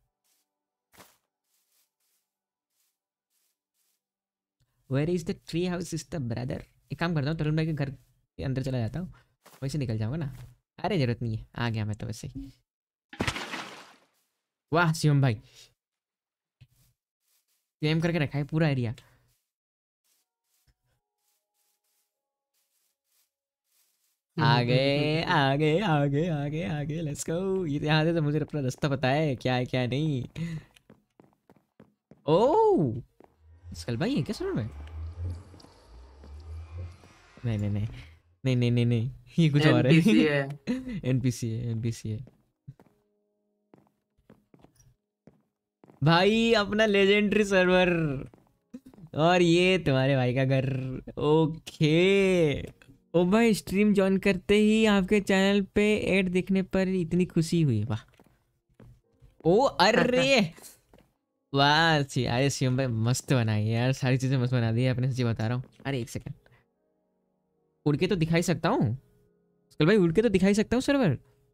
Where is the tree house is the brother? एक काम करता हूँ, तरुण भाई के घर के अंदर चला जाता हूँ, वहीं से निकल जाऊंगा ना। अरे जरूरत नहीं है, आ गया मैं तो वैसे ही। वाह शिवम भाई, क्लेम करके रखा है पूरा एरिया। आगे आगे आगे आगे आगे, लेट्स गो। ये यहाँ से तो मुझे अपना रास्ता पता है, क्या है क्या नहीं। ओह, स्कल भाई है क्या सुन में? नहीं नहीं नहीं नहीं नहीं नहीं नहीं, ये कुछ और है। एनपीसी है। एनपीसी है, एनपीसी है भाई, अपना लेजेंडरी सर्वर। और ये तुम्हारे भाई का घर। ओके। ओ भाई, स्ट्रीम ज्वाइन करते ही आपके चैनल पे ऐड देखने पर इतनी खुशी हुई, वाह। ओ अरे वाह, अरे शिवम भाई मस्त बनाई है यार, सारी चीजें मस्त बना दी है अपने, सच्ची बता रहा हूँ। अरे एक सेकंड, उड़ के तो दिखाई सकता हूँ। चल भाई, उड़ के तो दिखाई सकता हूँ सर्वर।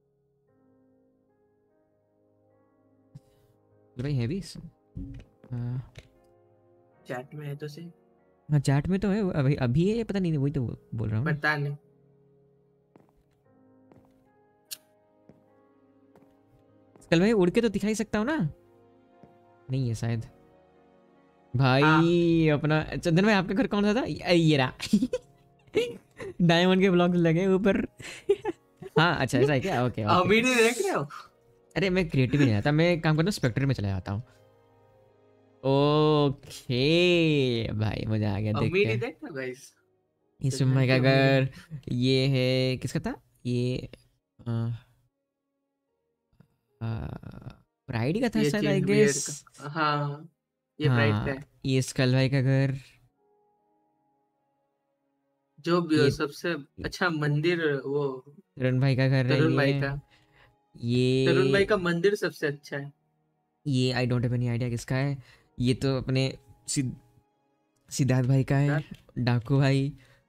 चल भाई है भी हाँ। चैट में है तो सही। हाँ, चैट में तो है, अभी अभी है, पता नहीं, वही तो बोल रहा हूँ ना। पता नहीं। चल भाई, उड़ के तो दिखाई सकता हूँ ना? नहीं है शायद। हाँ। भाई अपना चंदन भाई, आपका घर कौन सा था? ये रहा। डायमंड के ब्लॉक लगे ऊपर। हाँ अच्छा, ऐसा है क्या? Okay okay. अभी नहीं देख रहे हो? अरे मैं क्रिएटिव ही नहीं आता, मैं काम करता हूँ स्पेक्टर में चला जाता हूँ। ओके भाई, मजा आ गया देख अभी के। नहीं देख रहे गाइस? ये चंदन सुम्मा की का अमीरी। घर। ये है किसका था? ये ब्राइड का था ये शायद, आई चेन गेस। बियर का, हाँ। ये ब्राइट का हाँ, है। ये स्कल भाई का घर। जो भी हो, ये सबसे अच्छा मंदिर वो तरुण भाई का घर है तरुण भाई ये। का। तरुण भाई ये का मंदिर सबसे अच्छा है। ये I don't have any idea किसका है। ये तो अपने सिद्ध सिद्धार्थ भाई का है, सिद्धार्थ। डाकू भाई।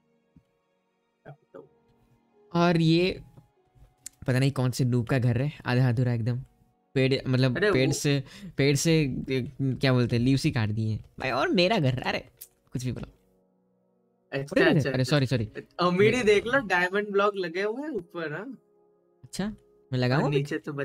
और ये पता नहीं कौन से नूब का घर है, आधा अधूरा एकदम। पेड़ मतलब अरे पेड़ वो से, पेड़ से क्या बोलते हैं, लीव्स ही काट दिए हैं भाई। और मेरा घर, अरे कुछ भी बोलो। अच्छा अच्छा अरे सॉरी सॉरी। अच्छा, अमीरी देख लो, डायमंड ब्लॉक लगे हुए हैं ऊपर, हाँ। अच्छा, मैं और लगाऊंगा भी। नीचे तो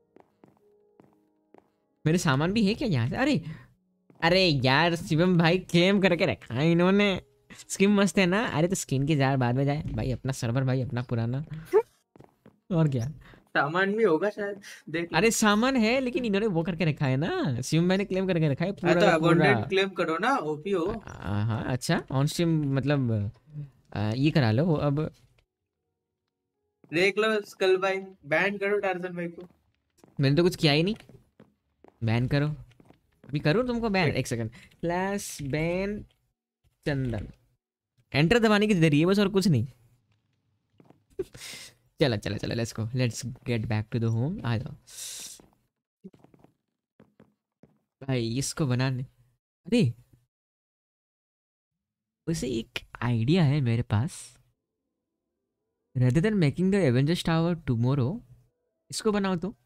मेरे सामान भी है क्या यहाँ से? अरे अरे यार शिवम भाई, क्लेम करके रखा है इन्होंने। स्किन मस्त है ना? अरे तो स्किन की जार बाद में जाए भाई, अपना सर्वर भाई अपना पुराना। और क्या। सामान भी होगा शायद। देख लो। अरे सामान है, लेकिन इन्होंने वो करके रखा है ना, शिवम भाई ने क्लेम करके रखा है हाँ पूरा तो का पूरा। अबंडेंट क्लेम करो ना, ओपी हो। हाँ अच्छा, ऑन स्ट्रीम मतलब ये करा लो अब। देख लो स्कल भाई। बैन करो टार्जन भाई को। मैंने तो कुछ किया ही नहीं। बैन करो, अभी करूँ तुमको बैन? एक एक second. Class ban Chandan, enter दबाने के जरिए बस, और कुछ नहीं। चला चला चला, let's go, let's get back to the home, आ जाओ भाई। इसको बनाने, अरे वैसे एक आइडिया है मेरे पास। Rather than making the Avengers tower tomorrow, इसको बनाओ तो।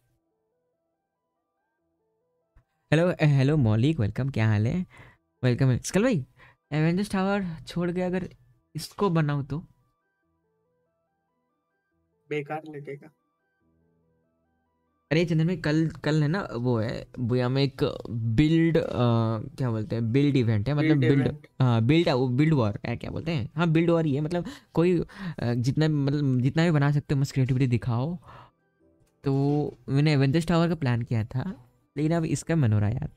हेलो हेलो मौलिक, वेलकम, क्या हाल है? वेलकम है स्कल भाई। एवेंजर्स टावर छोड़ के अगर इसको बनाओ तो। बेकार लगेगा। अरे चंदन भाई, कल कल है ना, वो है बुया में एक बिल्ड, क्या बोलते हैं, बिल्ड इवेंट है, बिल्ड मतलब बिल्ड। इवेंट। हाँ बिल्ड, बिल्ड वॉर क्या बोलते हैं, हाँ बिल्ड वॉर ही है मतलब। कोई जितना मतलब जितना भी बना सकते हो मस्त क्रिएटिविटी दिखाओ। तो मैंने एवेंजर्स टावर का प्लान किया था, लेकिन अब इसका मन हो रहा है यार।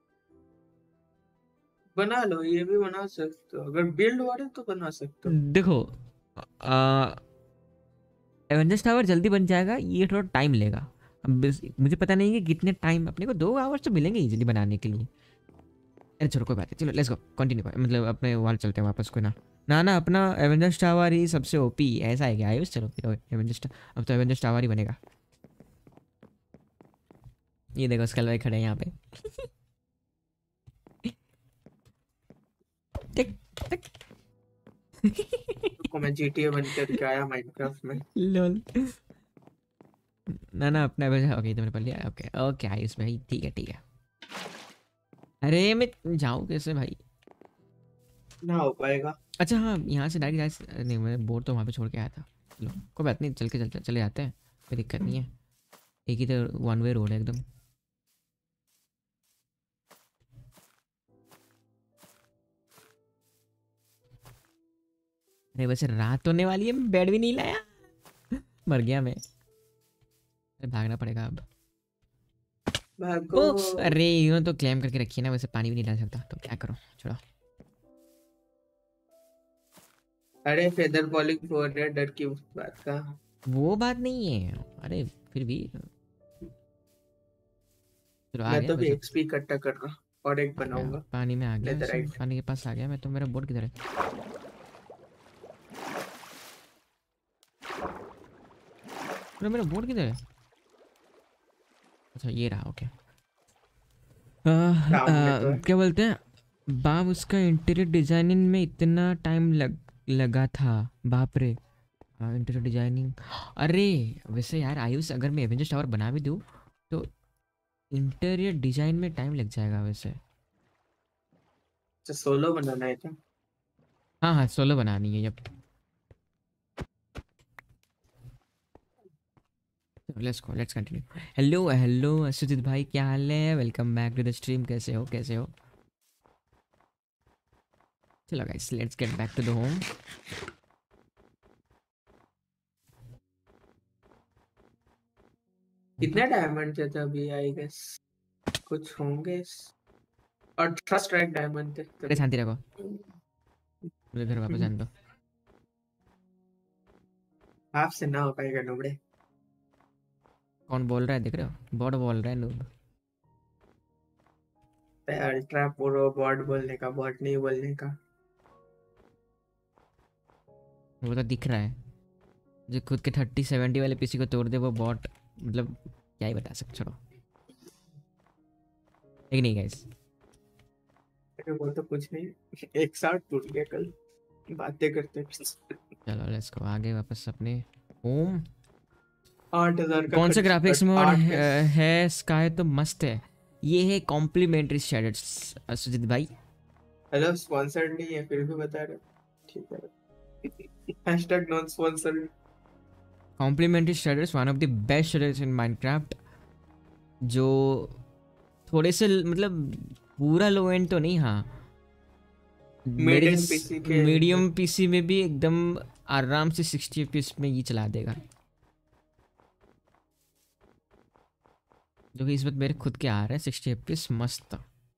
बना लो, ये भी बना सकते हो, अगर बिल्ड वाले तो बना सकते हो। देखो, एवेंजर्स टावर जल्दी बन जाएगा, ये थोड़ा टाइम लेगा। अब मुझे पता नहीं कि कितने टाइम, अपने को 2 आवर्स तो मिलेंगे इजीली बनाने के लिए। अरे चलो कोई बात नहीं, चलो लेट्स गो कंटिन्यू, मतलब अपने वाल चलते हैं वापस, कोई ना। ना ना, अपना एवेंजर्स टावर ही सबसे ओपी, ऐसा है क्या आयुष? चलो फिर एवेंजर्स, अब तो एवेंजर्स टावर ही बनेगा। ये देखो स्कल भाई खड़े हैं यहाँ पे। देख, को मैं GTA बन करके आया माइनक्राफ्ट में। लॉल। ना अपना बजा। ओके तुमने पढ़ लिया। ओके ओके आयुष भाई ठीक है ठीक है। अरे मैं जाऊँ कैसे भाई? ना हो पाएगा। अच्छा हाँ यहाँ से डायरेक्ट नहीं मैं बोर्ड तो वहाँ पे छोड़ के आया था। चलो कोई बात नहीं चले जाते हैं कोई दिक्कत नहीं है। एक ही तो वन वे रोड है एकदम। अरे वैसे रात होने वाली है बेड भी नहीं लाया। मर गया मैं। अरे भागना पड़ेगा अब। भागो। ओ अरे इन्होंने तो क्लेम करके रखी है ना वैसे पानी भी नहीं डाल सकता तो क्या करूँ छोड़ो। अरे फेदर बॉलिंग हो रहा है डर की बात का। वो बात नहीं है। अरे फिर भी चलो आ मैं गया तो भी वैसे। एक्सपी इकट्ठा कर रहा हूँ और एक मैं बनाऊंगा। पानी में आ गया वैसे नेदरराइट। पानी के पास आ गया मैं तो। मेरा बोर्ड किधर है? अरे मेरा बोर्ड किधर है? अच्छा ये रहा ओके। सामने तो है। क्या बोलते हैं बाप उसका इंटीरियर डिजाइनिंग में इतना टाइम लगा था बाप रे। Interior designing. अरे वैसे यार आयुष अगर मैं एवेंजर्स टावर बना भी दूँ तो इंटीरियर डिजाइन में टाइम लग जाएगा वैसे। अच्छा सोलो बनाना है क्या? हाँ हाँ सोलो बनानी है। Yup let's continue. Hello hello Sujit भाई क्या हाल है? Welcome back to the stream. कैसे हो? चलो guys let's get back to the home. कितने डायमंड थे अभी आई गेस कुछ होंगे। और ट्रस्ट रैक डायमंड थे अरे तभी। शांति रखो मुझे घर वापस जाने दो। आपसे ना हो पाएगा नुबड़े। कौन बोल रहा है देख रहे हो? बॉड बोल रहा है नूब। अल्ट्रा प्रो बॉट बोलने का बॉट नहीं बोलने का। वो तो दिख रहा है। जो खुद के 3070 वाले पीसी को तोड़ दे वो बॉट मतलब क्या ही बता सकते छोड़ो। एक नहीं गाइस। अरे वो तो कुछ नहीं एक साथ टूट गया कल बातें करते। चलो लेट्स गो आगे वापस अपने होम। 8,000 का कौन सा खर्च ग्राफिक्स मोड आठ के। है? स्काई तो मस्त है। ये है कॉम्प्लीमेंट्री शेडर्स सुजीत भाई। हेलो स्पॉन्सर्ड नहीं है फिर भी बता रहे हो। ठीक है hashtag non sponsored. Complementary shaders one of the best shaders in Minecraft. जो थोड़े से मतलब पूरा लो एंड तो नहीं हाँ मिड मेरे एंड पीसी के। मीडियम पीसी में भी एकदम आराम से 60 एफपीएस में ये चला देगा। जो कि इस वक्त मेरे खुद के आ रहे हैं 60 एफपीएस मस्त।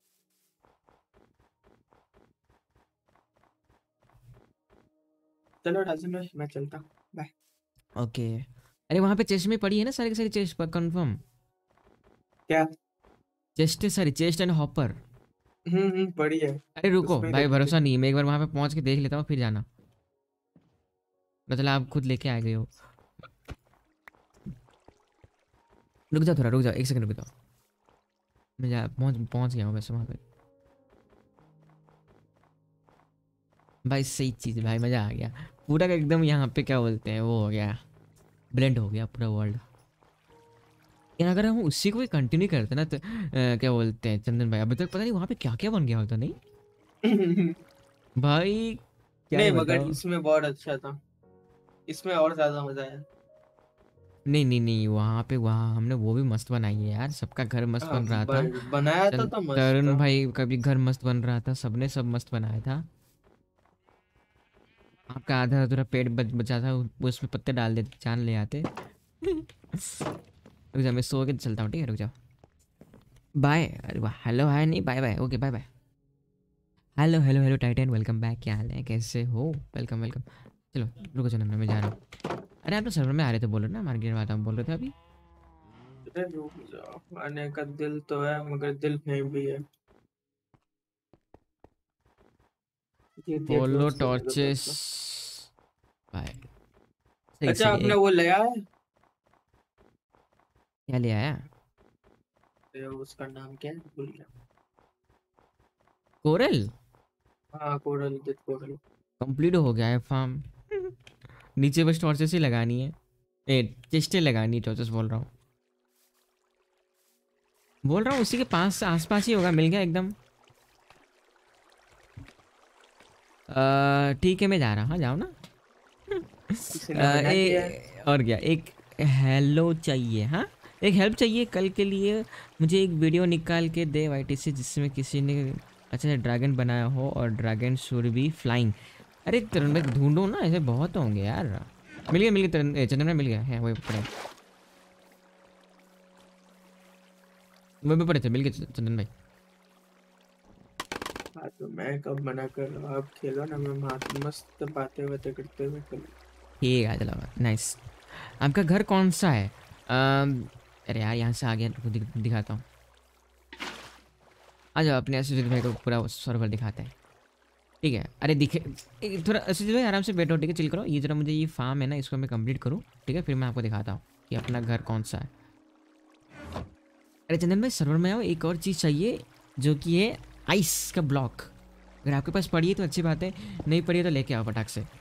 चलो राजन भाई मैं चलता हूँ बाय। ओके। अरे वहाँ पे चेस्ट में पड़ी है ना सारी की सारी चेस्ट पर कंफर्म। क्या? चेस्ट है सारी चेस्ट एंड हॉपर। पड़ी है। अरे रुको उसमें भाई रखी है। भरोसा नहीं है मैं एक बार वहाँ पे पहुँच के देख लेता हूँ फिर जाना। मतलब आप खुद लेके आ गए हो। रुक जाओ थोड़ा रुक जाओ एक सेकंड रुक जाओ। मैं जा पहुँच पहुँच गया हूँ वैसे वहाँ पे। भाई सही चीज़ भाई मज़ा आ गया। पूरा का एकदम यहाँ पे क्या बोलते हैं वो हो गया ब्लेंड हो गया पूरा वर्ल्ड। लेकिन अगर हम उसी को भी कंटिन्यू करते ना तो क्या बोलते हैं चंदन भाई अभी तक पता नहीं वहाँ पे क्या क्या बन गया होता नहीं नहीं भाई क्या ही मगर बताओ। इसमें बहुत अच्छा था। इसमें और ज्यादा मजा आया। नहीं वहाँ हमने वो भी मस्त बनाई है यार सबका घर मस्त हाँ, बन रहा था। बनाया था चल तो मस्त तरुण था। भाई का भी घर मस्त बन रहा था सबने सब मस्त बनाया था। आपका आधा अधूरा पेड़ बचा था उसमें पत्ते डाल देते चांद ले आते। रुक जा मैं सो के चलता हूँ ठीक है रुक जाओ। बाय। अरे वाह हेलो हाय नहीं bye bye okay bye bye. Hello hello hello Titan welcome back क्या हाल है कैसे हो? Welcome welcome. चलो रुको चलो मैं जा रहा हूँ। अरे आप तो सर्वर में आ रहे थे बोल रहे हो ना मार्केट में आता हूँ बोल रहे थे अभी। अरे रुक जाओ आने का दिल तो है मगर दिल नहीं भी है। GTA पोलो क्लोज करने दो टॉर्चेस। बस। बाय। सही अच्छा सही आपने एक वो ले आया है? क्या ले आया? उसका नाम क्या है भूल गया। कोरल। हाँ कोरल डेथ कोरल। कंप्लीट हो गया है फार्म। नीचे बस टॉर्चेस ही लगानी है। ए चेस्टें लगानी है, टॉर्चेस बोल रहा हूँ उसी के पास आसपास ही होगा, मिल गया एकदम। ठीक है मैं जा रहा हूँ, हाँ जाओ ना। किसी ने मना किया है? और क्या, एक हेलो चाहिए, हाँ एक हेल्प चाहिए कल के लिए। मुझे एक वीडियो निकाल के दे वाईटी से जिसमें किसी ने अच्छा सा ड्रैगन बनाया हो और ड्रैगन शुड बी फ्लाइंग। अरे तरुण भाई ढूंढो ना, ऐसे बहुत होंगे यार। मिल गया तरुण, चंदन भाई मिल गया है, वही पड़े वही पे पड़े थे, मिल गए चंदन भाई। हाँ तो मैं कब मना कर रहा हूँ, आप खेलो ना, मैं मस्त बातें बातें करते हुए खेलो। ठीक है चलो, नाइस। आपका घर कौन सा है? अरे यार यहाँ से आगे दिखाता हूँ। आ जाओ, अपने असुजीत भाई को पूरा सर्वर दिखाते हैं। ठीक है, अरे दिखे थोड़ा असुजीत भाई आराम से बैठो, ठीक है चिल करो। ये जरा मुझे ये फार्म है ना, इसको मैं कंप्लीट करूँ, ठीक है फिर मैं आपको दिखाता हूँ कि अपना घर कौन सा है। अरे चंदन भाई सर्वर में आओ, एक और चीज़ चाहिए जो कि है आइस का ब्लॉक। अगर आपके पास पड़ी है तो अच्छी बात है, नहीं पड़ी है तो लेके आओ फटाक से।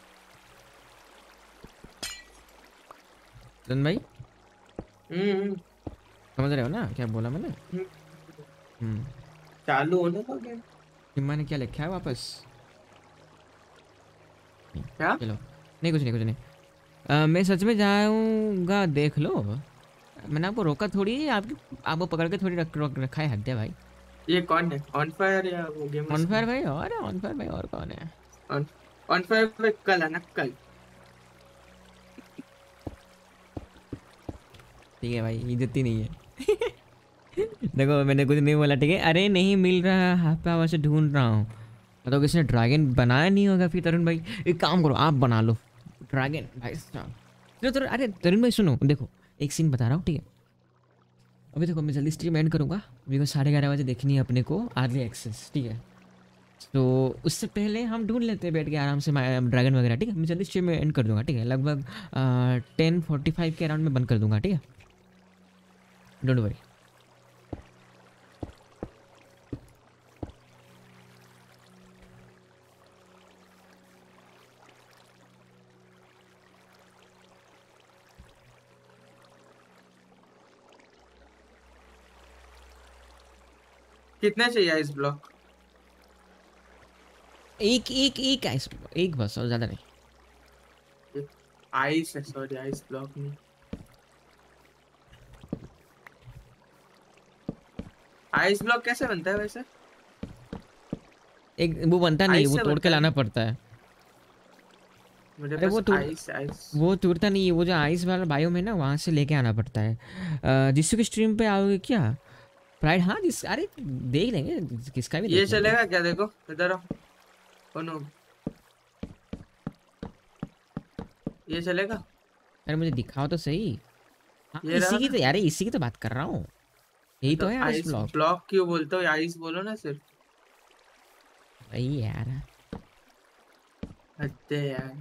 चंदन भाई हम्म समझ रहे हो ना क्या बोला मैंने? हम्म, हम्म। चालू होने तो गेम। सिम्मा ने क्या लिखा है वापस? नहीं, क्या? चलो नहीं कुछ नहीं कुछ नहीं। मैं सच में जाऊंगा, देख लो। मैंने आपको रोका थोड़ी है, आपकी आपको पकड़ के थोड़ी रखा है हत्या भाई। ये कौन है, ऑन फायर या वो गेम? ऑन फायर भाई, और ऑन फायर भाई और कौन है? ऑन ऑन फायर पे कल है ना, कल। ठीक है भाई, इज्जत ही नहीं है। देखो मैंने कुछ नहीं बोला, ठीक है। अरे नहीं मिल रहा, हाफ आवर से ढूंढ रहा हूँ। मतलब किसी ने ड्रैगन बनाया नहीं होगा फिर। तरुण भाई एक काम करो, आप बना लो ड्रैगन भाई साहब। चलो तरुण, अरे तरुण भाई सुनो, देखो एक सीन बता रहा हूँ, ठीक है। अभी देखो मैं जल्दी स्ट्रीम एंड करूँगा, बिकॉज 11:30 बजे देखनी है अपने को अर्ली एक्सेस, ठीक है। तो उससे पहले हम ढूंढ लेते हैं बैठ के आराम से ड्रैगन वगैरह, ठीक है। मैं जल्दी स्ट्रीम एंड कर दूंगा, ठीक है। लगभग 10:45 के अराउंड में बंद कर दूंगा, ठीक है। Don't worry. कितना चाहिए इस ब्लॉक? एक एक एक आइस, एक बस, और ज़्यादा नहीं। आइस है, सॉरी आइस ब्लॉक नहीं। आइस ब्लॉक कैसे बनता है वैसे? एक वो बनता नहीं है, आइस वो से तोड़ के बनता है लाना ना? पड़ता है। मेरे अरे पास आइस आइस। वो टूटता नहीं है, वो जो आइस वाला बायोम है ना, वहाँ से लेके आना पड़ता है। जिसको की स्ट्रीम पे आओगे क्या? प्राइड, हाँ जिस, अरे देख लेंगे, किसका भी ये देख लेंगे। चलेगा क्या? देखो इधर आओ। ओ नो, ये चलेगा? अरे मुझे दिखाओ तो सही। हाँ ये इसी रहा की ना। तो यार, इसी की तो बात कर रहा हूँ। यही तो तो है आइस आइस ब्लॉक। ब्लॉक क्यों बोलते हो? आइस बोलो ना सिर्फ। वही यार। हद है यार।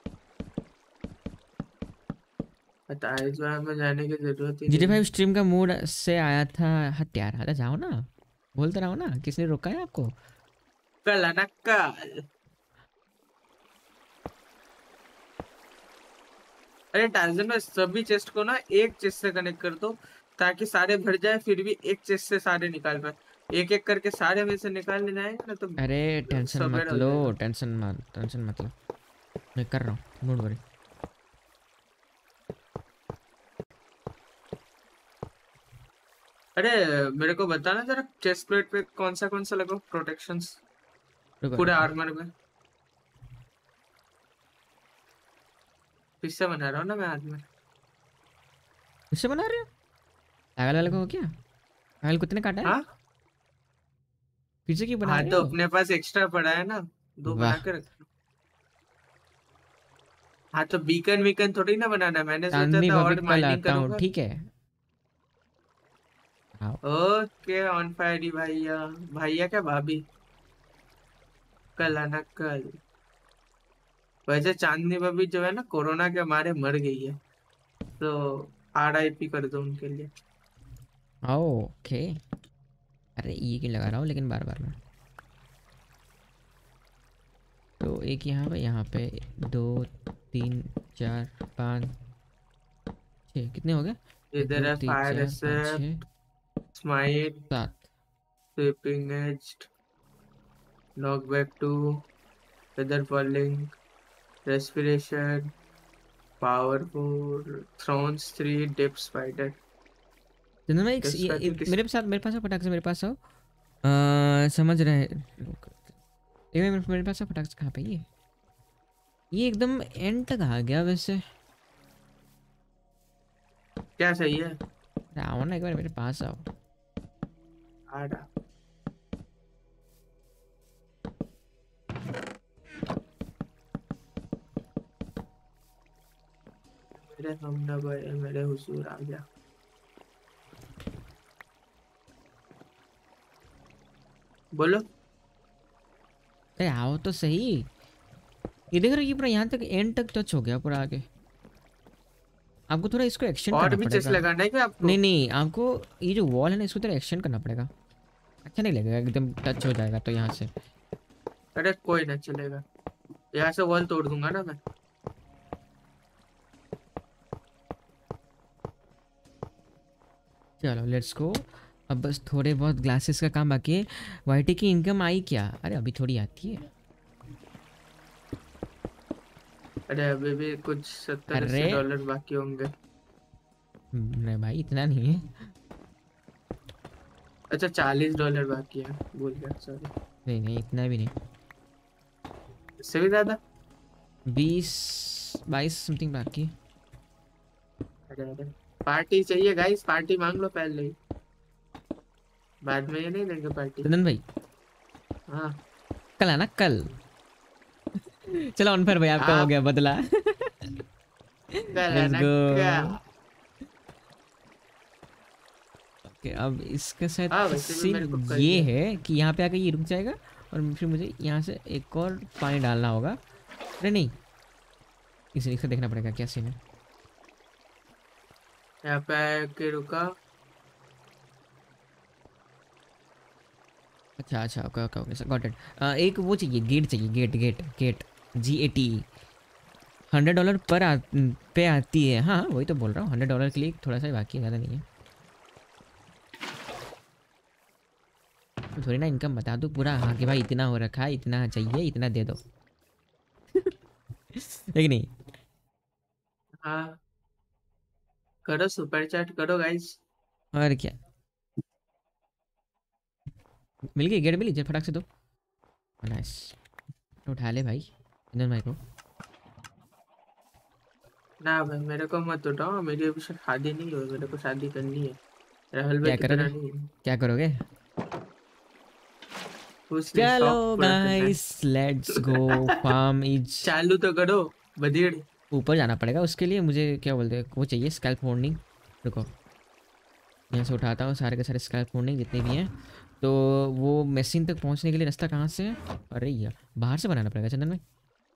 बता, आइस ब्लॉक में जाने की जरूरत ही GTA नहीं 5 है। स्ट्रीम का मूड से आया था हत्यार, अरे जाओ ना, बोलते रहो ना, किसने रोका है आपको? कल है ना, कल। अरे टार्जन में सभी चेस्ट को ना एक चेस्ट से कनेक्ट कर दो, ताकि सारे भर जाए, फिर भी एक चेस्ट से सारे निकाल पाए। एक एक करके सारे में से निकालने जाएंगे ना अरे तो टेंशन मत सवेरा हो लो, जाएगा। टेंशन मत लो, मैं कर रहा हूँ, डोंट वरी। अरे मेरे को बताना जरा, चेस्ट प्लेट पे कौन सा लगा प्रोटेक्शंस रुको पूरे रुको, आर्मर में? फिर से बना रहा हूँ ना मैं आज में। इससे बना रहे हो? पागल वाले को हो क्या? पागल कुत्ते ने काटा है? हाँ फिर से क्यों बना हाँ, रहे तो हो? अपने पास एक्स्ट्रा पड़ा है ना, दो बना वाह, के रख। हाँ तो बीकन वीकन थोड़ी ना बनाना, मैंने सोचा चांदनी था भाभी और कल माइनिंग आता हूँ, करूंगा। ठीक है। आओ। ओके ऑन फायर ही भैया। भैया क्या भाभी? कल आना कल। वैसे चांदनी भाभी जो है ना, कोरोना के मारे मर गई है, तो RIP कर दो उनके लिए। ओके। अरे ये क्यों लगा रहा हूँ लेकिन बार बार में। तो एक यहाँ पे 2 3 4 5 6 कितने हो गए? एक इधर दो है तीन फायर चार पाँच छः except, smite, 7। Sweeping edge, knockback 2, feather falling, respiration, powerful, thorns 3, depth strider. Chandan भाई डिप स्पाइडर किस? मेरे पास आओ फटाक से मेरे पास आओ। समझ रहे मेरे पास आओ फटाक से। कहाँ पे ये एकदम एंड तक आ गया वैसे। क्या सही है? अरे आओ ना एक बार मेरे पास आओ। आ रहा। मेरे हमनवा मेरे हुजूर आ गया। बोलो। अरे आओ तो सही। ये देख रहे हो ये पूरा यहाँ तक एंड तक टच हो गया पूरा आगे। आपको थोड़ा इसको एक्शन और करना भी चेस पड़ेगा। लगाना है क्या आपको? नहीं आपको ये जो वॉल है ना इसको थोड़ा एक्शन करना पड़ेगा। अच्छा नहीं लगेगा एकदम टच हो जाएगा तो यहाँ से। अरे कोई ना चलेगा, यहाँ से वॉल तोड़ दूंगा ना मैं। चलो लेट्स गो। अब बस थोड़े बहुत ग्लासेस का काम बाकी है। वाईटी की इनकम आई क्या? अरे अभी थोड़ी आती है। अरे अभी भी कुछ 70-80 अरे डॉलर बाकी होंगे। नहीं भाई इतना नहीं है। अच्छा 40 डॉलर बाकी है, भूल गया, सॉरी। नहीं इतना भी नहीं। इससे भी ज्यादा। 20 22 समथिंग बाकी है। अरे पार्टी चाहिए गाइस, पार्टी मांग लो पहले ही, बाद में ये नहीं देंगे पार्टी। चंदन भाई हाँ। कल आना कल। चलो अनफेयर भाई आपका हो आप गया बदला। कल लेट्स आना गो। क्या? ओके अब इसके साथ हाँ वैसे भी मेरे को सीन कल ये है। है कि यहाँ पे आके ये रुक जाएगा और फिर मुझे यहाँ से एक और पानी डालना होगा। अरे नहीं इसे देखना पड़ेगा क्या सीन है। यहाँ पे आके रुका। अच्छा okay okay okay got it. एक वो चाहिए गेट चाहिए गेट GAT $100 पे आती है। हाँ वही तो बोल रहा हूँ $100 के लिए थोड़ा सा ही बाकी है ज़्यादा नहीं है। तो थोड़ी ना इनकम बता दो पूरा हाँ कि भाई इतना हो रखा है इतना चाहिए इतना दे दो। लेकिन नहीं। हाँ करो, सुपर चैट करो गाइस। और क्या मिल गई गेट मिली फटाक से दो। नाइस उठा ले भाई इंजन भाई को। ना भाई मेरे को मत उठाओ, मेरी अभी शादी नहीं हुई, मेरे को शादी करनी है, राहुल भाई क्या की करोगे तरह नहीं है। क्या करोगे? कुछ नहीं, चलो शौक पूरा करना है। Guys let's go. Farm is चालू तो करो बधीड़। ऊपर जाना पड़ेगा उसके लिए मुझे क्या बोलते हैं वो चाहिए स्कैल्प वार्निंग। रुको यहाँ से उठाता हूँ सारे के सारे स्कैल्प वार्निंग जितने भी हैं। तो वो मशीन तक पहुँचने के लिए रास्ता कहाँ से है? अरे यार बाहर से बनाना पड़ेगा चंदन भाई।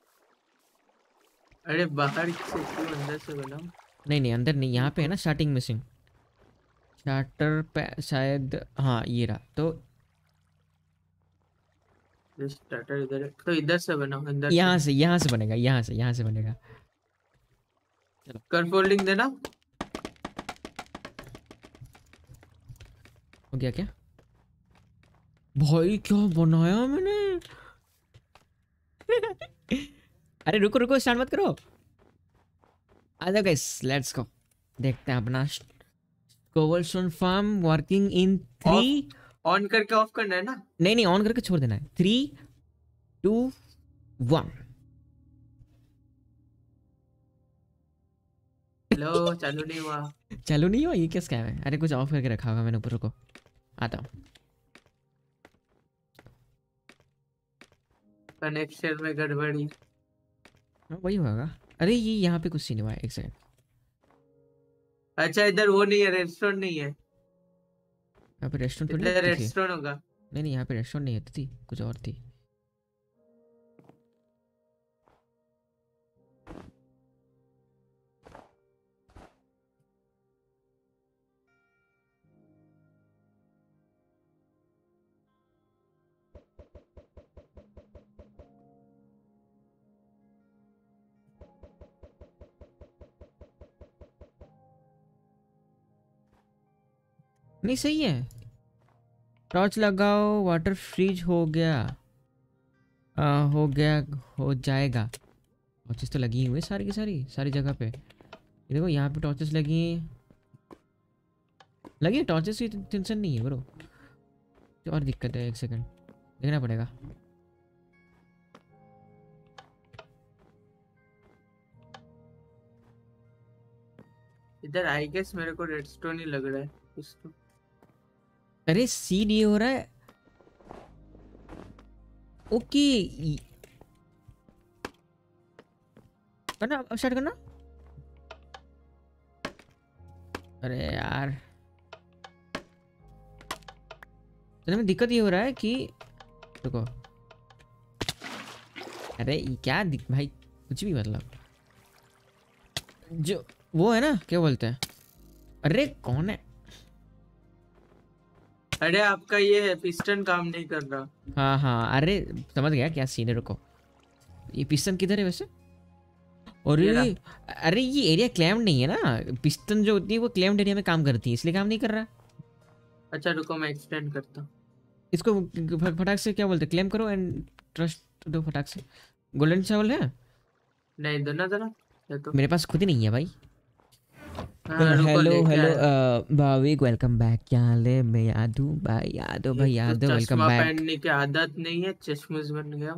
अरे बाहर से क्यों, अंदर से बनाओ। नहीं अंदर नहीं यहाँ पे है रुको। ना स्टार्टिंग मशीन। स्टार्टर पे शायद हाँ ये रहा तो। स्टार्टर इधर है, तो इधर से बनाओ, अंदर से नहीं। यहाँ से बनेगा यहाँ से बनेगा। चलो कर फोल्डिंग देना। हो गया क्या? भाई क्या बनाया मैंने। अरे रुको स्टार्ट मत करो। आ जाओ गाइस लेट्स गो। देखते हैं अपना cobblestone farm working in 3। Off, on करके ऑफ करना है ना। नहीं ऑन करके छोड़ देना है 3 2 1। लो चालू नहीं हुआ। चालू नहीं हुआ ये क्या स्कैम है? अरे कुछ ऑफ करके रखा होगा मैंने ऊपर को। आता हूँ। कनेक्शन में गड़बड़ी। हाँ, वही होगा। अरे ये यहाँ पे कुछ सीन हुआ है एक सेकंड। अच्छा इधर वो नहीं है, रेस्टोरेंट नहीं है। यहाँ पे रेस्टोरेंट थोड़ी इधर लगती थी। रेस्टोरेंट होगा। नहीं यहाँ पे रेस्टोरेंट नहीं होती थी कुछ और थी। नहीं सही है। टॉर्च लगाओ, वाटर फ्रीज हो गया। हो गया, हो जाएगा। टॉर्चेस तो लगी हुई है सारी की सारी जगह पे। ये देखो यहाँ पे टॉर्चेस लगी है टॉर्चेस की टेंशन नहीं है ब्रो। तो और दिक्कत है, एक सेकंड देखना पड़ेगा। इधर आई गेस मेरे को रेडस्टोन ही लग रहा है कुछ तो। अरे सीन ये हो रहा है। ओके करना, अब स्टार्ट करना। अरे यार तो में दिक्कत ये हो रहा है कि देखो, अरे ये क्या भाई कुछ भी मतलब जो वो है ना, क्या बोलते हैं, अरे कौन है? अरे आपका ये पिस्टन काम नहीं कर रहा। हाँ हाँ अरे समझ गया क्या सीन है। रुको ये पिस्टन किधर है वैसे? अरे अरे ये एरिया क्लेम्ड नहीं है ना, पिस्टन जो होती है वो क्लेम्ड एरिया में काम करती है, इसलिए काम नहीं कर रहा। अच्छा रुको मैं एक्सटेंड करता हूँ इसको। फटाक से क्या बोलते हैं, क्लेम करो एंड ट्रस्ट दो फटाक से। गोल्डन चावल है? नहीं दो ना जरा ये तो। मेरे पास खुद ही नहीं है भाई। हाँ, रुको हेलो लेके हेलो आया। Bhavik welcome back. क्या हाल है? मैं यादव भाई, यादव भाई, एक तो यादव वेलकम चश्मा बैक। पहनने की आदत नहीं है, चश्मश बन गया।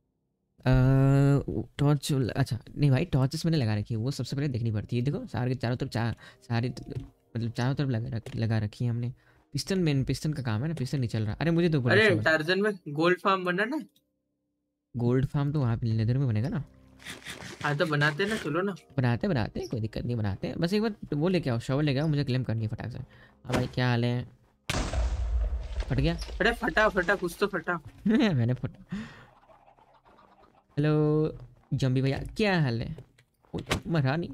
टॉर्च अच्छा नहीं भाई, टॉर्चेस मैंने लगा रखी है, वो सबसे पहले देखनी पड़ती है। देखो सारे चारों तरफ सारी मतलब चारों तरफ लगा रखी है हमने। पिस्टन मेन पिस्टन का काम है ना, पिस्टन नहीं चल रहा। अरे मुझे तो पूरा अरे शॉवर। टार्जन में गोल्ड फार्म बना ना। गोल्ड फार्म तो वहाँ पे लेदर में बनेगा ना। हाँ तो बनाते ना, चलो ना। बनाते कोई दिक्कत नहीं, बनाते बस एक बार वो लेके आओ, शॉवर लेके आओ, मुझे क्लेम करनी है फटाक से। हाँ भाई क्या हाल है? फट गया। अरे फटा फटा कुछ तो फटा। मैंने फटा। हेलो जम्बी भैया, क्या हाल है? ओ, मरा नहीं।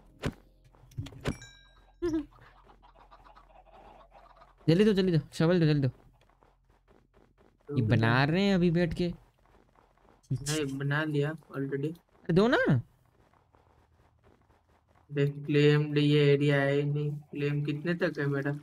जल्दी दो शॉवर दो, जल्दी दो। ये रुक बना जा। रहे हैं अभी बैठ के। नहीं बना लिया ऑलरेडी। दो ना। देख क्लेम्ड ये एरिया है ही नहीं। क्लेम कितने तक है मेरा?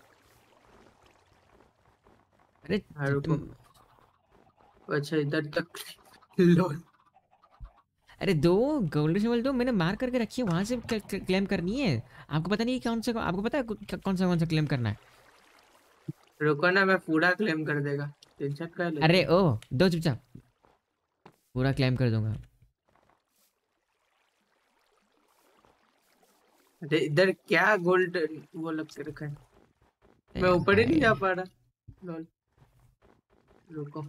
अरे हाँ रुको। तुम अच्छा इधर तक। लॉल। अरे दो गोल्डन शॉवर दो, मैंने मार करके रखी है, वहां से क्लेम करनी है। आपको पता नहीं कौन सा, आपको पता है कौन सा क्लेम करना है? रुको ना, मैं पूरा क्लेम कर देगा। टेंशन क्या लेते अरे हो? ओ दो चुपचाप, पूरा क्लेम कर दूंगा। अरे इधर क्या गोल्ड वो लग के रखा है। मैं ऊपर ही नहीं जा भाई पा रहा। लॉल। रुको।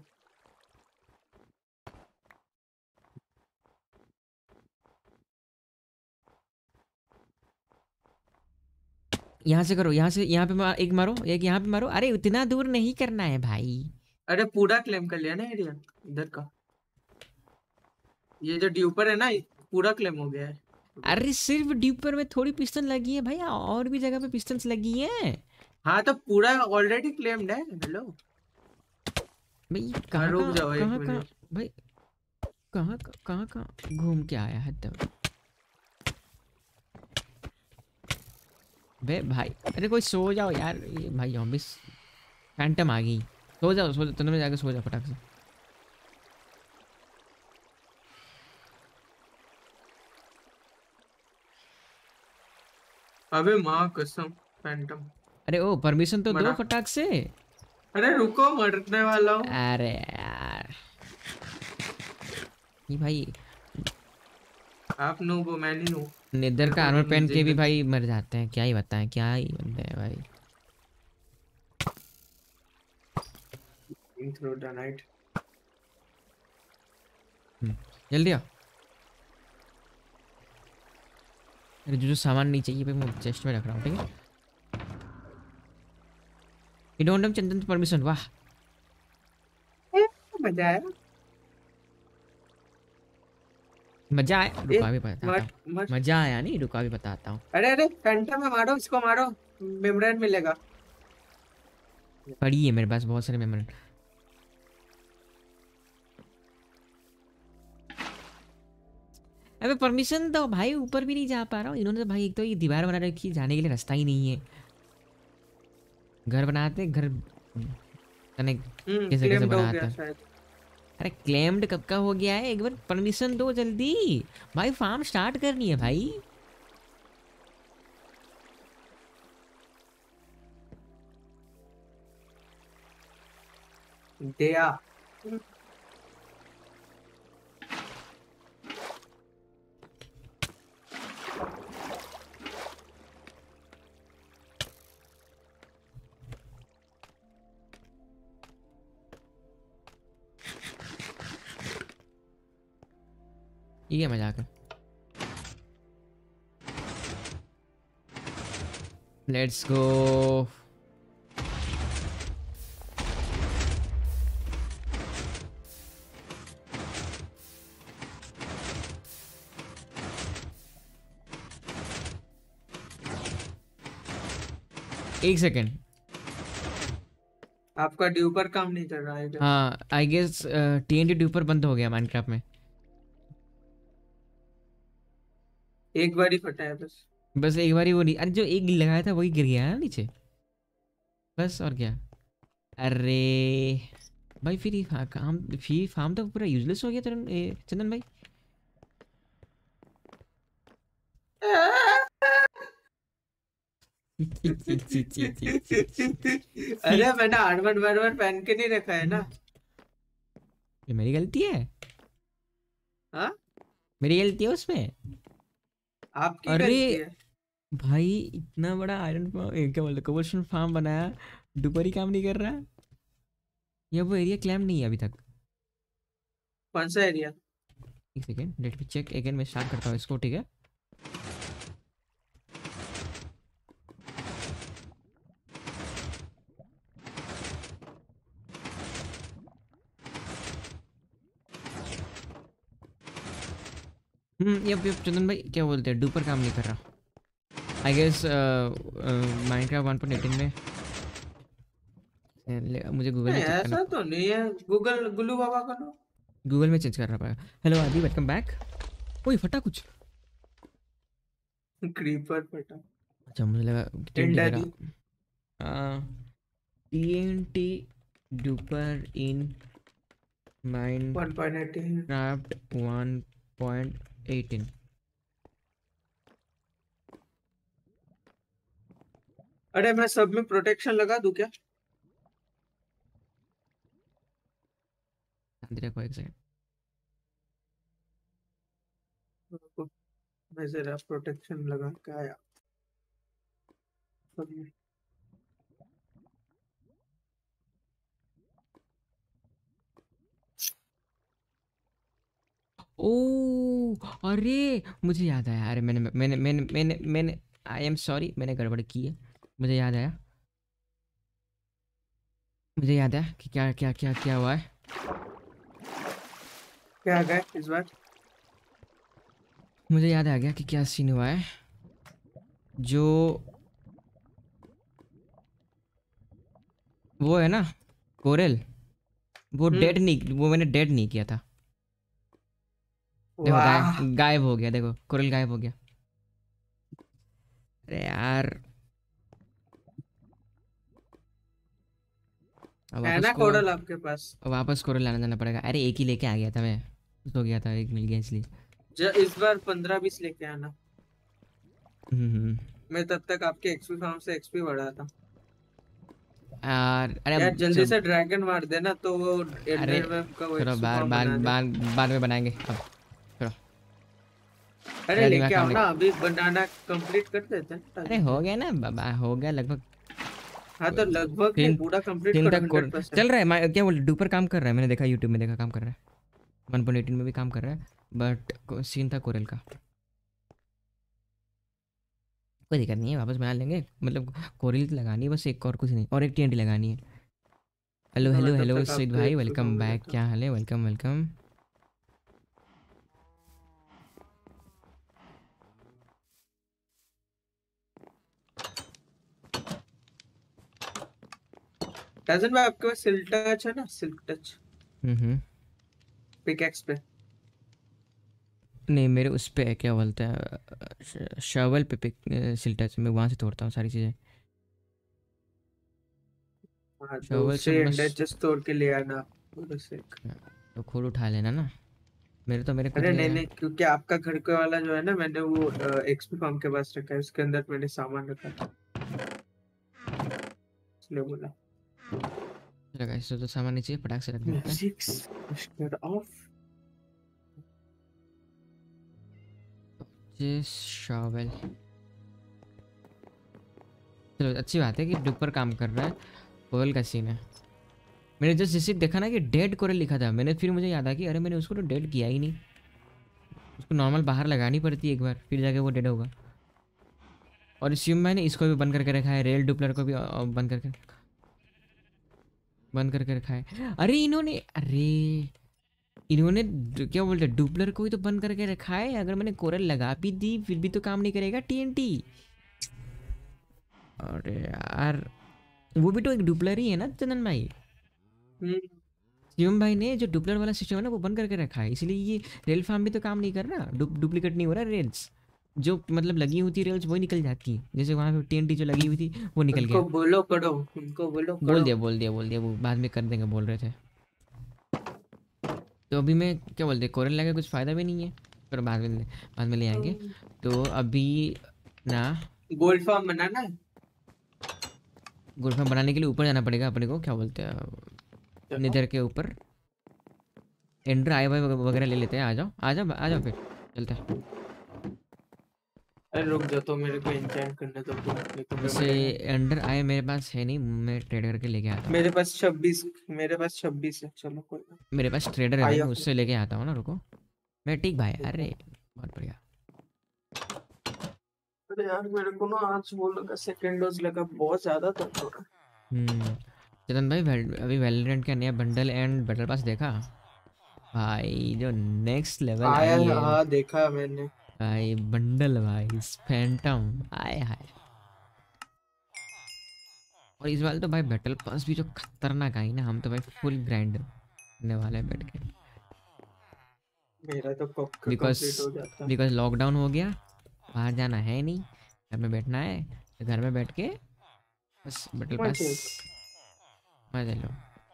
यहाँ से करो, यहाँ से, यहाँ पे एक मारो, एक यहाँ पे मारो। अरे इतना दूर नहीं करना है भाई। अरे पूरा क्लेम कर लिया ना एरिया इधर का। ये जो ड्यूपर है ना, पूरा क्लेम हो गया है। रुको। अरे सिर्फ ड्यूपर में थोड़ी पिस्टन लगी है भाई, और भी जगह पे पिस्टन्स लगी हैं। हाँ तो पूरा ऑलरेडी क्लेम्ड है। हेलो। भाई हाँ कहाँ रुक कहाँ जाओ एक कहाँ कहाँ मिनट। भाई, कहाँ घूम के आया है तब? बे भाई अरे कोई सो जाओ यार, ये भाई जॉम्बिस फैंटम आ गई। सो जाओ तुम में जाके सो जाओ फटाक से। अबे माँ कसम। फैंटम। अरे ओ परमिशन तो दो मरा। फटाक से। अरे रुको मरने वाला हूँ। अरे यार ये भाई आप नो वो मैं नहीं हूँ। निदर मेरे का को आर्मर नहीं पहन के भी जिंदगी। भाई मर जाते हैं, क्या ही बताएं, क्या ही बनते हैं भाई। Through the night. जल्दी आओ। अरे जो सामान नहीं चाहिए भाई मैं चेस्ट में रख रहा हूँ, ठीक है। You don't have Chandan permission, वाह। मजा आया। मजा आया, ए रुको अभी बताता मर हूँ। मर। मजा आया नहीं, रुको अभी बताता हूँ। अरे अरे फैंटम है, मारो इसको मारो। मेमोरेंट मिलेगा। पड़ी है मेरे पास बहुत सारे मेमोरी। अबे परमिशन दो भाई, ऊपर भी नहीं जा पा रहा हूँ। इन्होंने तो भाई एक तो ये दीवार बना रखी है, जाने के लिए रास्ता ही नहीं है। घर बनाते घर तने कैसे कैसे क्लेम्ड हो बनाते गया हैं। शायद। अरे क्लेम्ड कब का हो गया है, एक बार परमिशन दो जल्दी भाई, फार्म स्टार्ट करनी है भाई। दया। ये क्या मजाक है। Let's go. एक सेकेंड। आपका ड्यूपर काम नहीं कर रहा है क्या? हाँ आई गेस TNT ड्यूपर बंद हो गया माइनक्राफ्ट में। एक बार ही फटा है बस। बस एक बार ही वो नहीं, अरे जो एक लगाया था वही गिर गया है ना नीचे, बस और क्या। अरे भाई फिर ये काम, फिर फार्म तो पूरा यूजलेस हो गया चंदन भाई। अरे मैंने आर्मर वार्मर पहन के नहीं रखा है ना। ये मेरी गलती है, हाँ, मेरी गलती है उसमें। आपकी अरे गलती है। भाई इतना बड़ा आयरन क्या बोलते कोबलस्टोन फार्म बनाया, डुपर ही काम नहीं कर रहा। या वो एरिया क्लैम नहीं है अभी तक। कौन सा एरिया? एक second let me check again, मैं स्टार्ट करता हूँ इसको, ठीक है। यप चंदन भाई क्या बोलते हैं, डुपर काम नहीं कर रहा आई गेस। माइनक्राफ्ट 1.18 में मुझे गूगल नहीं में चेक करना, ऐसा तो नहीं है, गूगल गुल्लू बाबा का लो। गूगल में चेंज करना पड़ेगा। हेलो आदि वेलकम बैक। ओए फटा कुछ। क्रीपर फटा। अच्छा मुझे लगा TNT एंडा गिरा। दी। TNT duper in 1.18। माइनक्राफ्ट 1.18। अरे मैं सब में प्रोटेक्शन लगा दूं क्या? देखो एक सेकंड। रुको, मैं जरा प्रोटेक्शन लगा के आया सब में। ओ अरे मुझे याद आया, अरे मैंने आई एम सॉरी, मैंने गड़बड़ की है। मुझे याद आया, मुझे याद आया कि क्या क्या क्या क्या हुआ है। क्या गए इस बार? मुझे याद आ गया कि क्या सीन हुआ है। जो वो है ना कोरल, वो डेड नहीं, वो मैंने डेड नहीं किया था। देखो वाह। गायब हो गया, देखो कोरल गायब हो गया। अरे यार अब है वापस ना को कोडल आपके पास? वापस कोरल लाना जाना पड़ेगा। अरे एक ही लेके आ गया था मैं, सो गया था, एक मिल गया इसलिए। इस बार 15-20 लेके आना। हम्म। मैं तब तक आपके एक्सपी फार्म से एक्सपी बढ़ा था। यार अरे यार अब जल्दी सब, से ड्रैगन मार देना तो वो अरे एंडरमैन का वो छोड़ो, एक्सपी बाद फार्म बाद बना दे। बाद बाद में बनाएंगे अब, छोड़ो। अरे मेरा दिमाग लेके काम आओ नहीं। ना, अभी बनाना कंप्लीट कर देते हैं अरे ताकि हो फिर। गया ना हो गया लगभग। हाँ तो लगभग नहीं, तीन पूरा कंप्लीट तीन करो तक 100%। चल रहा है। क्या बोल डुपर काम कर रहा है, मैंने देखा यूट्यूब में, देखा काम कर रहा है। 1.18 में भी काम कर रहा है, बट सीन था कोरल का। कोई दिक्कत नहीं है, वापस बना लेंगे। मतलब कोरल लगानी है बस, एक और कुछ नहीं, और एक TNT लगानी है। हेलो मैं हेलो तब हेलो तक सिद्ध आपके भाई एक्सपी फार्म वेलकम में बैक, रहता हूँ। क्या हाल है, वेलकम वेलकम। राजन भाई आपके पास सिल्क टच है ना? सिल्क टच हम्म। पिकैक्स पे। नहीं मेरे उस पे है, क्या बोलते हैं शवल पे पिक सिल्टा से मैं वहाँ से तोड़ता हूँ सारी चीज़ें। हाँ तो शॉवल से उससे अपना एंडेचेस तोड़ के ले आना पूरे से। तो खुद उठा लेना ना, मेरे खुद अरे ले नहीं आया। नहीं, क्योंकि आपका घर के वाला जो है ना, मैंने वो एक्सपी फार्म के पास रखा है, उसके अंदर मैंने सामान रखा था, इसलिए बोला। चलो गाइस, तो सामान नीचे फटाक से रख देते हैं। Music of. ये शॉवल, चलो अच्छी बात है कि डुपर काम कर रहा है। कोरल का सीन है। मैंने जैसे देखा ना कि डेड कोरल लिखा था, मैंने फिर मुझे याद आया कि अरे मैंने उसको तो डेड किया ही नहीं, उसको नॉर्मल बाहर लगानी पड़ती है एक बार, फिर जाके वो डेड होगा। और स्यूम मैंने इसको भी बंद करके रखा है, रेल डुपलर को भी बंद करके रखा है। अरे इन्होंने क्या बोलते हैं, डुपलर को भी तो बंद करके रखा है। अगर मैंने कोरल लगा भी दी फिर भी तो काम नहीं करेगा टीएनटी। अरे यार, वो भी तो एक डुपलर ही है ना चंदन भाई। हम्म। शिवम भाई ने जो डुपलर वाला सिस्टम है ना वो बंद करके रखा है, इसलिए ये रेल फार्म भी तो काम नहीं कर रहा, डुप्लीकेट नहीं हो रहा रेल्स। जो मतलब लगी होती रेल्स वही निकल जाती है, जैसे वहाँ पे टीएनटी जो लगी हुई थी वो निकल उनको गया। बोलो करो, उनको बोलो करो। बोल दिया, वो बाद में कर देंगे बोल रहे थे। तो अभी मैं क्या बोलते, कोरल लगा कुछ फ़ायदा भी नहीं है, पर बाद में ले आएंगे। तो अभी ना गोल्ड फार्म बनाना है। गोल्ड फार्म बनाने के लिए ऊपर जाना पड़ेगा अपने को, क्या बोलते हैं, चलो। निधर के ऊपर। एंडर आई वाई वगैरह ले लेते हैं। आ जाओ फिर चलते हैं। अरे रुक जाओ, तो मेरे को एन्चेंट करने दो, नहीं तो मैं वैसे मरेगा। एंडर आई मेरे पास है नहीं, मैं ट्रेड करके लेके आता हूँ। मेरे पास 26 है, चलो कोई ना। मेरे पास ट्रेडर है भाई, आई मैं ऑफ। उससे लेके आता हूँ ना, रुको। मैं ठीक भाई, अरे बहुत बढ़िया। अरे यार मेरे को ना आज वो लगा, सेकेंड डोज लगा, बहुत ज्यादा दर्द हो रहा चेतन भाई, अभी वैलोरेंट का नया बंडल एंड बैटल पास देखा भाई, जो नेक्स्ट है। लेवल आया आई है, है हाँ देखा मैंने। भाई, बंडल भाई फैंटम आए हाय। और इस बार तो भाई बैटल पास भी जो खतरनाक आई ना, हम तो भाई फुल ग्राइंड करने वाले हैं बैठ के। मेरा तो बिकॉज कंप्लीट हो जाता। बिकॉज लॉकडाउन हो गया, बाहर जाना है नहीं, घर में बैठना है, तो घर में बैठ के बस बैटल पास मजे। मजा लो।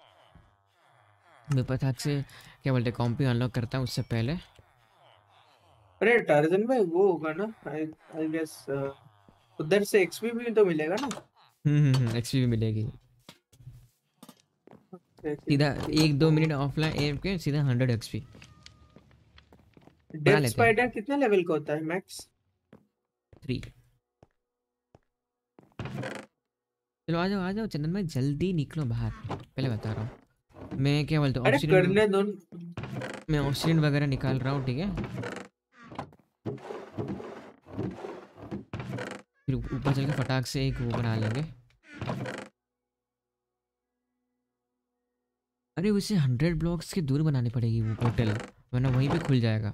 मैं पता से क्या बोलते कॉम्पी अनलॉक करता हूँ उससे पहले। अरे टार्जन भाई वो होगा ना, आई आई गेस उधर से एक्सपी भी तो मिलेगा ना। एक्सपी भी मिलेगी। देखिए, सीधा ठीक एक दो तो। मिनट ऑफलाइन एम के सीधा 100 एक्सपी बना डेथ लेते हैं। स्पाइडर कितने लेवल का होता है मैक्स? 3। चलो आ जाओ चंदन भाई, जल्दी निकलो बाहर, पहले बता रहा हूँ। मैं क्या बोलता हूँ अरे ऑक्सीजन, करने दो। मैं ऑक्सीजन वगैरह निकाल रहा हूँ, ठीक है। फिर ऊपर चल के फटाक से एक वो बना लेंगे। अरे उसे 100 ब्लॉक्स के दूर बनानी पड़ेगी वो पोर्टल, वरना वहीं पे खुल जाएगा।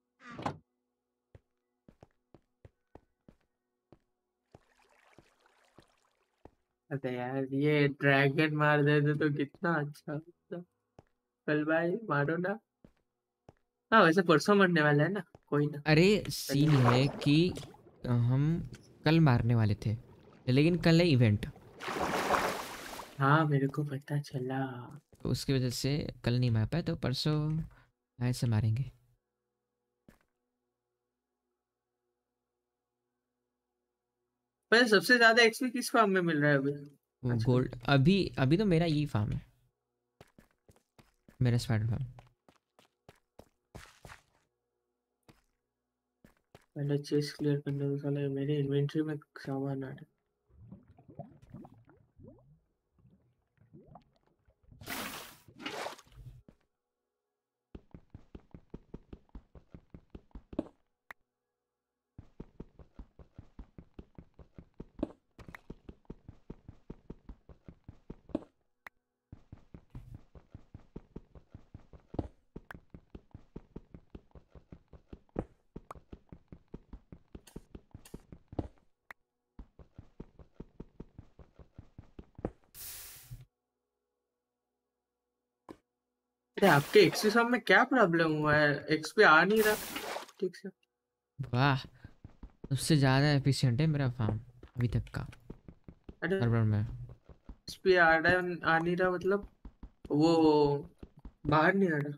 अरे यार ये ड्रैगन मार देते तो कितना अच्छा होता। कल भाई मारो ना। हाँ वैसे परसों मरने वाला है ना, कोई ना। अरे कल ही सीन मारो। है कि हम कल मारने वाले थे, लेकिन कल है इवेंट, हाँ मेरे को पता चला। तो उसकी वजह से कल नहीं मार पाए, तो परसों ऐसे मारेंगे। पर सबसे ज्यादा एक्सपी किस फॉर्म में मिल रहा है अभी वो आजकल? गोल्ड, अभी अभी तो मेरा यही फार्म है, मेरा स्पाइडर फार्म। पहले चेस्ट क्लियर करने दो, साले मेरे इन्वेंटरी में सामान आ रहा है। अरे आपके एक्सपी फॉर्म में क्या प्रॉब्लम हुआ है, एक्सपी आ नहीं रहा ठीक से? वाह, सबसे ज़्यादा एफिशिएंट है मेरा फार्म अभी तक का अरे सर्वर में। एक्सपी आ रहा है, आ नहीं रहा मतलब वो बाहर नहीं आ रहा।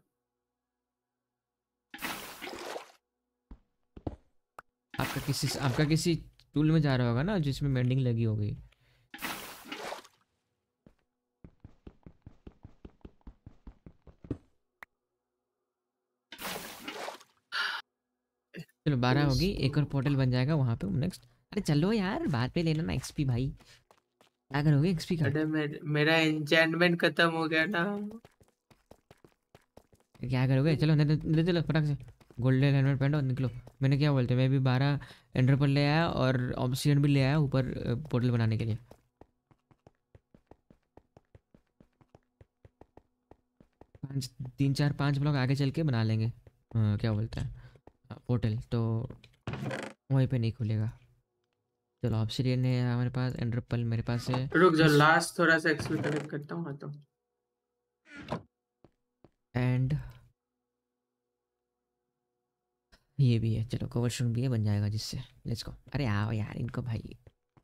आपका किसी टूल में जा रहा होगा ना जिसमें मेंडिंग लगी होगी। चलो 12 होगी, एक और पोर्टल बन जाएगा वहां पे नेक्स्ट। अरे चलो यार बाद में लेना ना एक्सपी भाई, क्या करोगे एक्सपी का? अरे मेरा एन्चेंटमेंट खत्म हो गया ना। क्या करोगे? चलो नहीं चलो फटाक से गोल्डन हेलमेट पहनो और निकलो। मैंने क्या बोलते, मैं भी 12 एंडर पर ले आया और ऑब्सीडियन भी ले आया ऊपर पोर्टल बनाने के लिए। 5 3 4 5 ब्लॉक आगे चल के बना लेंगे। क्या बोलते हैं पोर्टल तो वहीं पे नहीं खुलेगा। चलो ऑब्सीडियन है हमारे पास, एंडर पर्ल मेरे पास है। रुक जाओ, बस लास्ट थोड़ा सा एक्सपी कलेक्ट करता हूँ तो। एंड ये भी है, चलो कवर स्टोन भी है, बन जाएगा जिससे। Let's go. अरे आओ यार इनको भाई।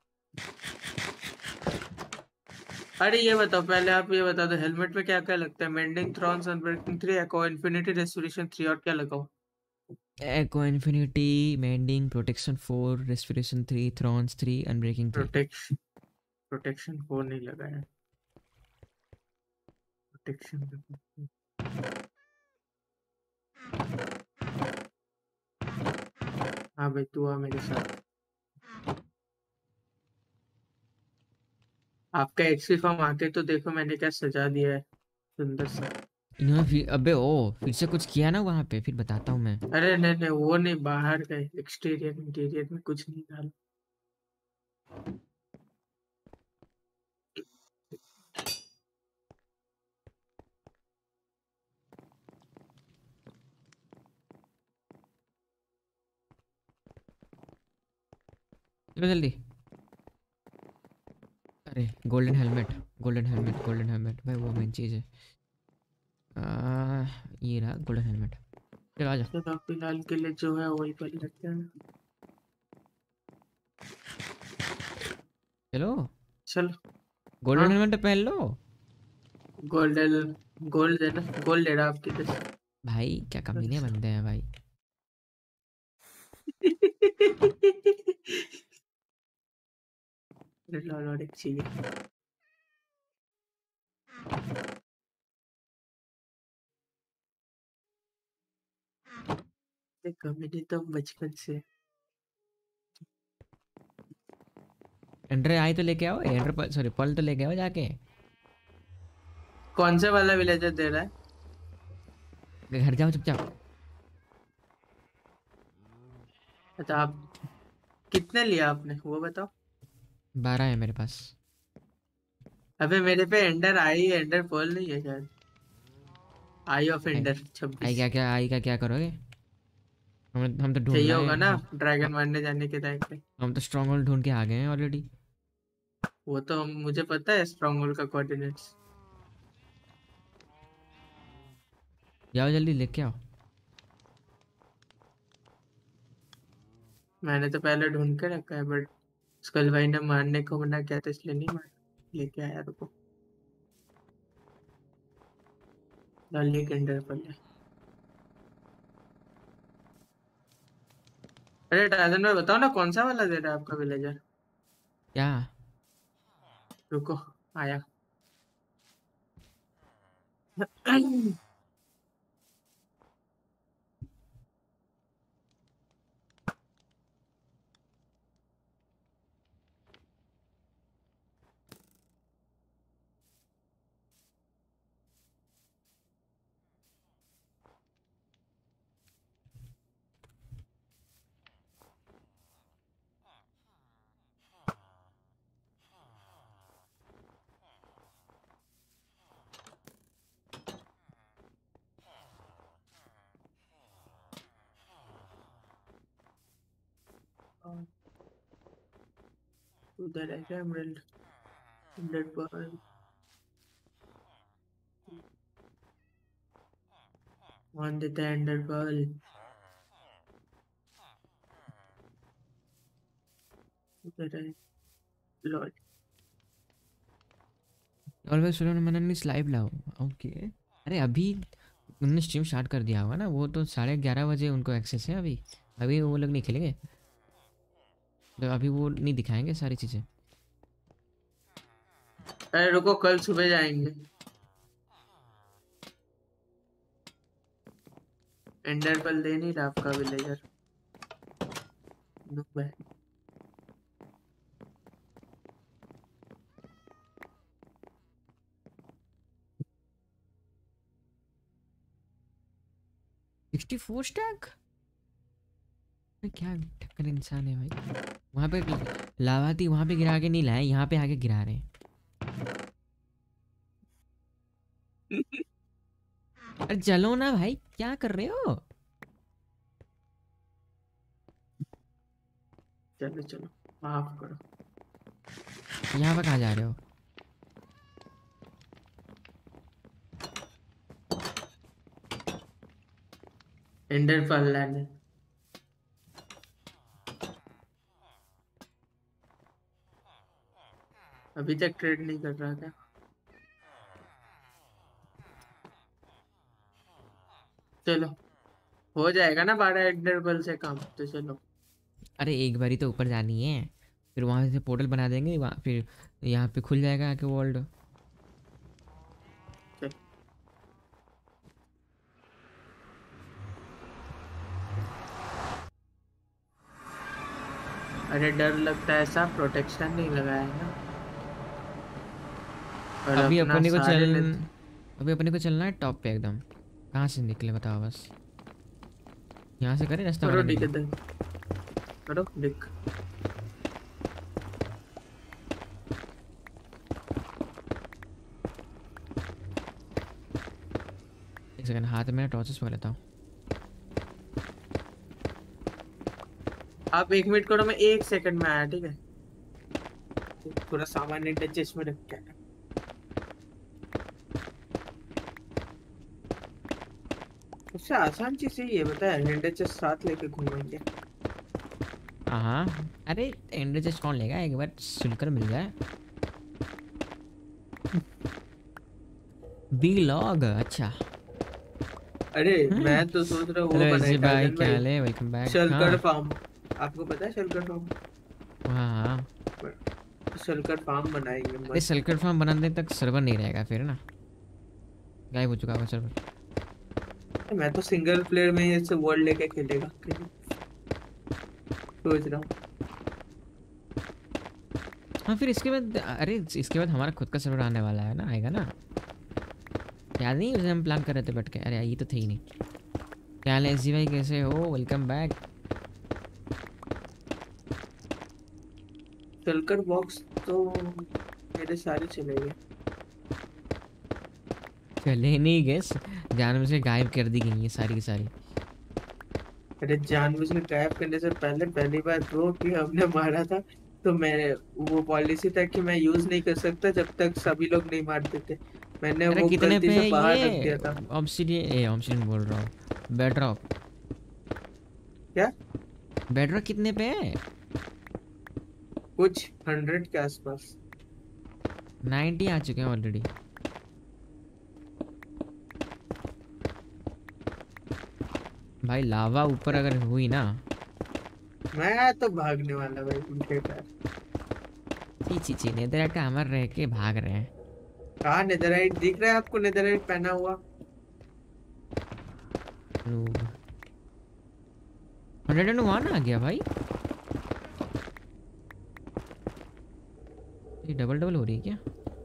अरे ये बताओ, पहले आप ये बता दो, हेलमेट में क्या क्या लगता है? Mending, thorns, unbreaking 3, aqua affinity, restoration 3, और क्या लगाओ? Aqua affinity, mending, protection 4, respiration 3, thorns 3, unbreaking 3। Protection, protection 4 नहीं लगा है। प्रोटेक्शन, हाँ भाई तू आ मेरे साथ। आपका एक्सपी फॉर्म आके तो देखो मैंने क्या सजा दिया है, सुंदर सा। इन्होंने फिर अबे ओ फिर से कुछ किया ना वहाँ पे, फिर बताता हूँ मैं। अरे नहीं नहीं, वो नहीं, बाहर का एक्सटीरियर इंटीरियर में कुछ नहीं डाला। चलो जल्दी। अरे golden helmet, golden helmet, golden helmet भाई वो मेन चीज़ है। ये रहा गोल्डन हेलमेट। चलो आजा। चलो फिलहाल के लिए जो है वही कर लेते हैं। चलो चलो। गोल्डन हाँ, हेलमेट पहन लो। गोल्डन, गोल्ड देना, गोल्ड दे रहा आपकी तरफ से। भाई क्या कमीने बंदे हैं भाई। और एक चाहिए। कमेडी तो बचपन से। एंड्रे आई तो लेके आओ, एंड्रे सॉरी पल तो लेके आओ जाके। कौन से वाला विलेजर दे रहा है? घर जाओ चुपचाप। अच्छा, आप कितने लिया आपने वो बताओ। 12 है मेरे पास। अबे मेरे पे एंडर आई, एंडर पर्ल नहीं है शायद। आई ऑफ आई एंडर आई 26 क्या आई का क्या करोगे? हम तो ढूंढ चाहिए लाए होगा ना हम, ड्रैगन मारने जाने के टाइम पे। हम तो स्ट्रॉन्ग होल्ड ढूंढ के आ गए हैं ऑलरेडी। वो तो मुझे पता है स्ट्रॉन्ग होल्ड का कोऑर्डिनेट्स। जाओ जल्दी लेके आओ। मैंने तो पहले ढूंढ के रखा है, बट स्कल भाई ने मारने को मना किया था इसलिए नहीं मार लेके आया। रुको, डाल एक एंडर पर्ल है। अरे टाइजन भाई बताओ ना कौन सा वाला दे रहा है आपका विलेजर? क्या? रुको, आया। उधर है क्या एमरल्ड? एमरल्ड पर्ल, वन देता है एंडर पर्ल। उधर है, लॉर्ड। ऑलवेज सुनो मैंने लाइव लाओ। ओके। अरे अभी उन्होंने स्ट्रीम स्टार्ट कर दिया होगा ना, वो तो 11:30 बजे उनको एक्सेस है अभी। अभी वो लोग नहीं खेलेंगे, तो अभी वो नहीं दिखाएंगे सारी चीज़ें। अरे रुको, कल सुबह जाएंगे। एंडर पल दे नहीं रहा आपका विलेजर। नुक भाई 64 स्टैक। क्या टक्कर इंसान है भाई। वहाँ पे लाभार्थी वहाँ पे गिरा के नहीं लाए, यहाँ पे आके गिरा रहे हैं। अरे चलो ना भाई, क्या कर रहे हो? चलो चलो, माफ करो। यहाँ पे कहाँ जा रहे हो? एंडर पल लाने। अभी तक ट्रेड नहीं कर रहा था। चलो हो जाएगा ना 12 एंडर पल से काम, तो चलो। अरे एक बारी तो ऊपर जानी है, फिर वहाँ से पोर्टल बना देंगे, वहाँ फिर यहाँ पे खुल जाएगा आके वर्ल्ड। चल। अरे डर लगता है, ऐसा प्रोटेक्शन नहीं लगाया है ना। और अभी अपना अपने को सारे अभी अपने को चलना है टॉप पे एकदम। कहाँ से निकले बताओ बस। यहाँ से करें रास्ता करो बना डिक देंगे। करो डिक। एक सेकंड, हाथ में मेरा टॉर्चेस पकड़ लेता हूँ। आप 1 मिनट करो, मैं 1 सेकंड में आया, ठीक है। पूरा सामान इंटरचेस में रख के आया। उससे आसान चीज यही है, बताया इंटरचेस साथ लेके घूमेंगे। हाँ अरे एंडर चेस्ट कौन लेगा, एक बार सुनकर मिल जाए। बी लॉग, अच्छा। अरे मैं तो सोच रहा हूँ वो हेलो बनाए एसजी भाई, टाइजन क्या भाई। हाल है? Welcome back. शलकर हाँ फार्म, आपको पता है शलकर फार्म? हाँ हाँ। शलकर फार्म बनाएंगे अरे मस्त। सलकट फार्म बनाने तक सर्वर नहीं रहेगा फिर ना, गायब हो चुका होगा सर्वर। मैं तो सिंगल प्लेयर में ही ऐसे वर्ल्ड लेके खेलेगा सोच रहा हूँ। हाँ फिर इसके बाद, अरे इसके बाद हमारा खुद का सर्वर आने वाला है ना, आएगा ना। याद नहीं उसे हम प्लान कर रहे थे बैठ के? अरे ये तो थे ही नहीं। क्या हाल है एसजी भाई, कैसे हो? Welcome back. शलकर बॉक्स तो मेरे सारे चले गए। चले नहीं गए, जानवर से गायब कर दी गई है सारी की सारी। अरे जानबूझ के गायब करने से पहले पहली बार वो कि हमने मारा था, तो मैं वो पॉलिसी था कि मैं यूज नहीं कर सकता जब तक सभी लोग नहीं मार देते। मैंने अरे वो कितने गलती पे से है बाहर रख दिया ये? था। ऑब्सिडियन बोल रहा हूँ, बेडरॉक। क्या? बेडरॉक कितने पे है? कुछ 100 के आसपास। 90 आ चुके हैं ऑलरेडी। भाई लावा ऊपर अगर हुई ना। मैं तो भागने वाला भाई उनके पैर। ची ची ची, नेदरराइट का हमर रह के भाग रहे हैं। कहाँ नेदरराइट दिख रहा है आपको? नेदरराइट पहना हुआ। 101 आ गया भाई। ये डबल डबल हो रही है क्या?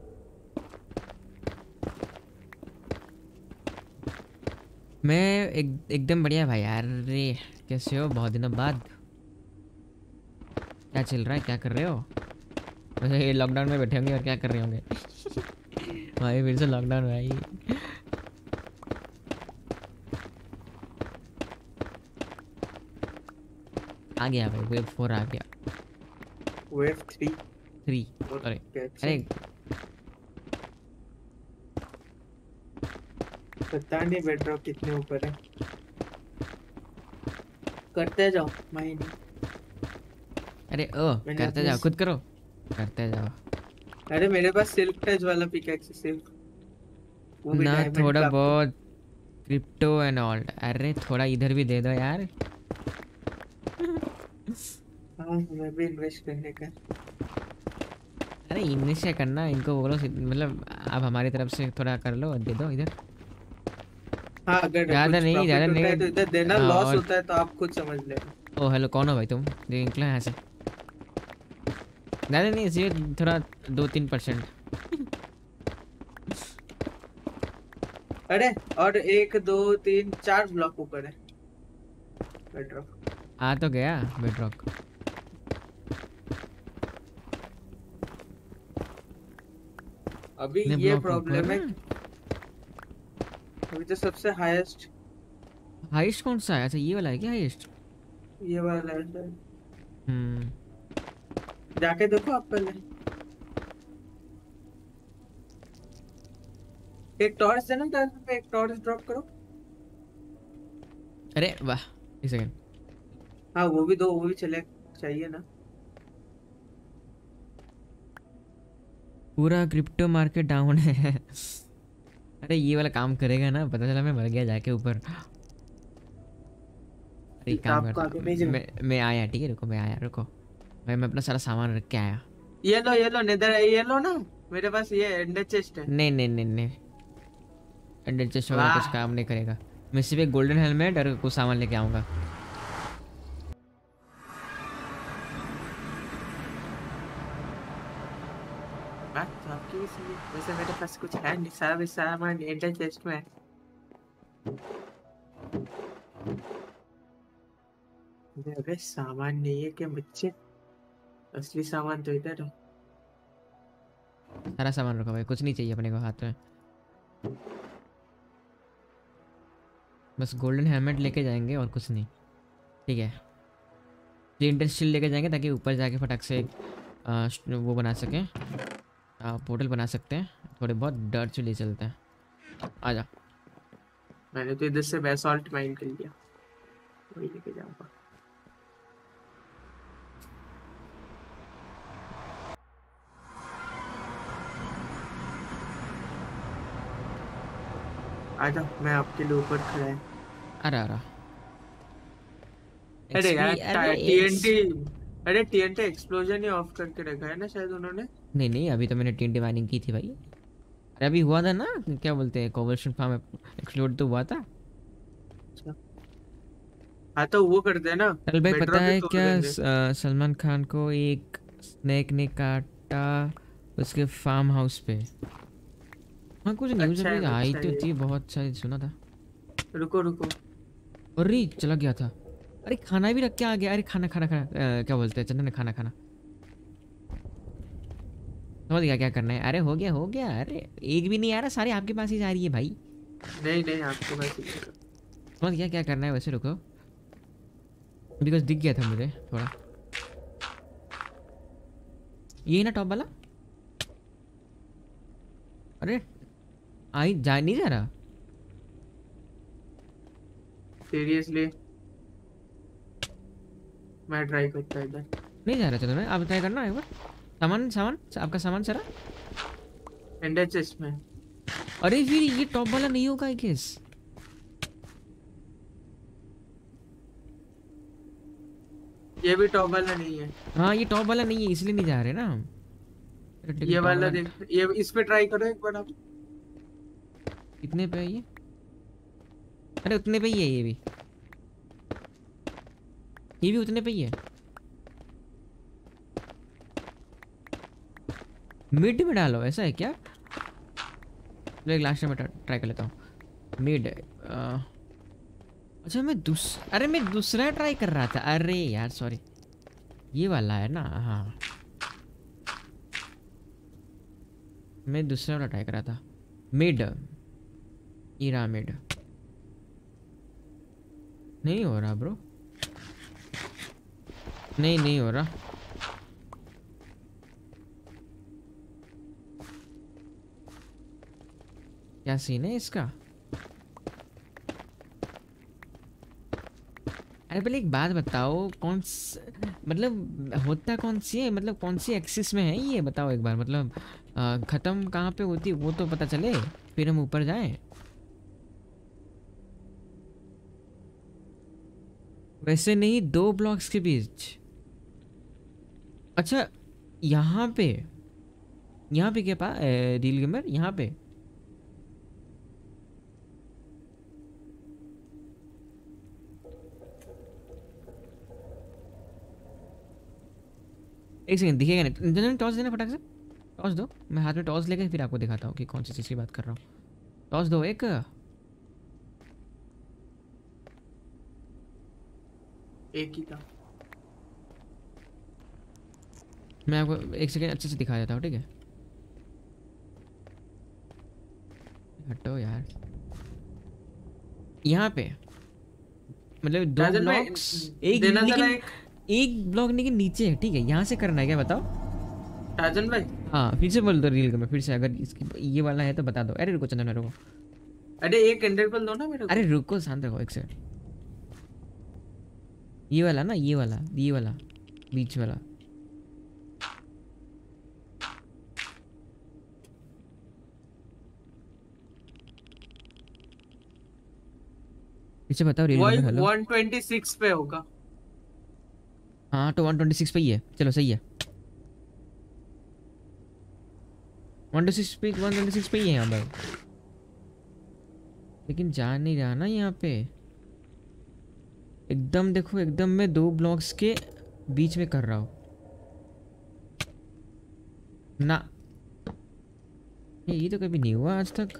मैं एकदम बढ़िया भाई यार। अरे कैसे हो? बहुत दिनों बाद। क्या चल रहा है, क्या कर रहे हो? वैसे ये लॉकडाउन में बैठे होंगे और क्या कर रहे होंगे? भाई फिर से लॉकडाउन भाई। आ गया भाई, वेव 4 आ गया। वेव 3। 3। अरे अरे पता नहीं बेड्रॉक कितने ऊपर है। करते जाओ माइनिंग। अरे ओ मैंने करते अपने जाओ, खुद करो, करते जाओ। अरे मेरे पास सिल्क टच वाला पिकैक्स है सिर्फ, वो भी ना डायमंड थोड़ा का आपको। बहुत क्रिप्टो एंड ऑल, अरे थोड़ा इधर भी दे दो यार। हाँ मैं भी इन्वेस्ट करने का। अरे इनमें से करना इनको बोलो मतलब आप हमारी तरफ से थोड़ा कर लो, दे दो इधर। हाँ अगर ज़्यादा कुछ नहीं, ज़्यादा प्रॉफिट होता है नहीं। तो इधर देना, हाँ, लॉस और होता है तो आप खुद समझ लेना। ओ हेलो, कौन हो भाई तुम जो निकला यहाँ से? ज़्यादा नहीं, इसलिए थोड़ा 2-3%। अरे और 1 2 3 4 ब्लॉक ऊपर है बेडरॉक। आ तो गया बेडरॉक। अभी कितने ये ब्लॉक ऊपर? प्रॉब्लम है कि अभी तो सबसे हाईएस्ट हाइस्ट कौन सा है? अच्छा ये वाला है क्या हाइस्ट? ये वाला है शायद। हम्म। जाके देखो आप पहले। एक टॉर्च देना था, एक टॉर्च ड्रॉप करो। अरे वाह, एक सेकेंड। हाँ वो भी दो, वो भी चले चाहिए ना। पूरा क्रिप्टो मार्केट डाउन है। अरे ये वाला काम करेगा ना, पता चला मैं मर गया जाके ऊपर। अरे एक काम आपको करता, आगे भेज रहा हूँ। मैं आया, ठीक है रुको, मैं आया, रुको भाई, मैं अपना सारा सामान रख के आया। ये लो नेदर, ये लो ना। मेरे पास ये एंडर चेस्ट है। नहीं नहीं नहीं नहीं, एडजस्ट वगैरह कुछ वाह। काम नहीं करेगा। मैं सिर्फ एक गोल्डन हेलमेट और कुछ सामान लेके आऊँगा। बात तो आपकी भी सही है, वैसे मेरे पास कुछ है नहीं, सारा सामान एंडर चेस्ट में है। अरे सामान नहीं है क्या बच्चे, असली सामान तो इधर है। सारा सामान रखो भाई, कुछ नहीं चाहिए अपने को हाथ में, बस गोल्डन हेलमेट लेके जाएंगे और कुछ नहीं। ठीक है, फ्लिंट स्टील लेके जाएंगे ताकि ऊपर जाके फटाक से वो बना सकें, पोर्टल बना सकते हैं। थोड़े बहुत डर्ट ले चलते हैं, आ जा। मैंने तो इधर से बेसॉल्ट माइन कर लिया, वही लेके जाऊंगा। आ जाओ, मैं आपके लिए ऊपर खड़ा है। अरे अरे अरे एक्सपी, यार अरे टीएनटी, अरे टीएनटी एक्सप्लोजन ही ऑफ करके रखा है ना शायद उन्होंने। नहीं नहीं, अभी तो मैंने टीएनटी माइनिंग की थी भाई। अरे अभी हुआ था ना, क्या बोलते हैं, कोवलशन फार्म एक्सप्लोड तो हुआ था। अच्छा। हाँ तो वो कर देना, चल भाई, पता बेडरॉक भी है तोड़ क्या, देंगे। सलमान खान को एक स्नेक ने काटा उसके फार्म हाउस पे। हाँ कुछ न्यूज़ अच्छा अभी है आई अच्छा तो है ये। थी, बहुत सारी सुना था। रुको रुको। अरे चला गया था। अरे खाना भी रख के आ गया। अरे खाना खाना खाना, क्या बोलते हैं चंदन ने, खाना खाना। समझ गया क्या करना है। अरे हो गया हो गया, अरे एक भी नहीं आ रहा, सारे आपके पास ही जा रही है भाई। नहीं नहीं आपके पास ही है। समझ गया क्या करना है वैसे, रुको, बिकॉज दिख गया था मुझे थोड़ा। ये ना टॉप वाला। अरे आई जा नहीं जा रहा। सीरियसली मैं ट्राई करता इधर। नहीं जा रहा चलो, मैं आप ट्राई करना एक बार। सामान सामान आपका सामान सारा। एंडर चेस्ट में। अरे फिर ये टॉप वाला नहीं होगा आई गेस। ये भी टॉप वाला नहीं है। हाँ ये टॉप वाला नहीं है, इसलिए नहीं जा रहे ना हम। ये टॉप वाला वाला देख, ये इस पे ट्राई करो एक बार आप। कितने पे है ये? अरे उतने पे ही है ये भी उतने पे ही है। मिड में डालो, ऐसा है क्या? चलो एक लास्ट में ट्राई कर लेता हूँ। मिड, अच्छा अरे मैं दूसरा ट्राई कर रहा था। अरे यार सॉरी, ये वाला है ना, हाँ मैं दूसरा वाला ट्राई कर रहा था। मिड, ईरा मिड। नहीं हो रहा ब्रो, नहीं हो रहा। क्या सीन है इसका? अरे पहले एक बात बताओ, मतलब होता कौन सी है, मतलब कौन सी एक्सिस में है ये बताओ एक बार, मतलब खत्म कहाँ पे होती है वो तो पता चले, फिर हम ऊपर जाएं। वैसे नहीं, 2 ब्लॉक्स के बीच। अच्छा, यहाँ पे, यहाँ पे क्या रील गेमर, यहाँ पे एक सेकंड दिखेगा नहीं। जन टॉस देना फटाक से, टॉस दो। मैं हाथ में टॉस लेकर फिर आपको दिखाता हूँ कि कौन सी चीज़ की बात कर रहा हूँ। टॉस दो एक। एक ही था। मैं आपको एक सेकंड अच्छे से दिखा देता हूँ, ठीक है? हटो यार। यहाँ पे मतलब 2 राजन भाई ब्लॉक्स, एक देना जरा लेकिन एक ब्लॉक लेकिन नीचे है, ठीक है? यहाँ से करना है क्या बताओ? राजन भाई। हाँ फिर से बोल दो रील गेमर, फिर से अगर इसकी ये वाला है तो बता दो। अरे रुको चंदन, रुको। अरे एक इंटरवल दो ना मेरे को। अरे रुको, शांत रहो एक सेकंड। ये वाला ना, ये वाला बीच वाला। पीछे बताओ रील वही गेमर। हेलो। 126 पे होगा। हाँ तो 126 पे ही है, चलो सही है। 126 पे ही है यहाँ भाई, लेकिन जा नहीं रहा ना यहाँ पे। एकदम देखो, एकदम मैं 2 ब्लॉक्स के बीच में कर रहा हूँ ना। ये तो कभी नहीं हुआ आज तक।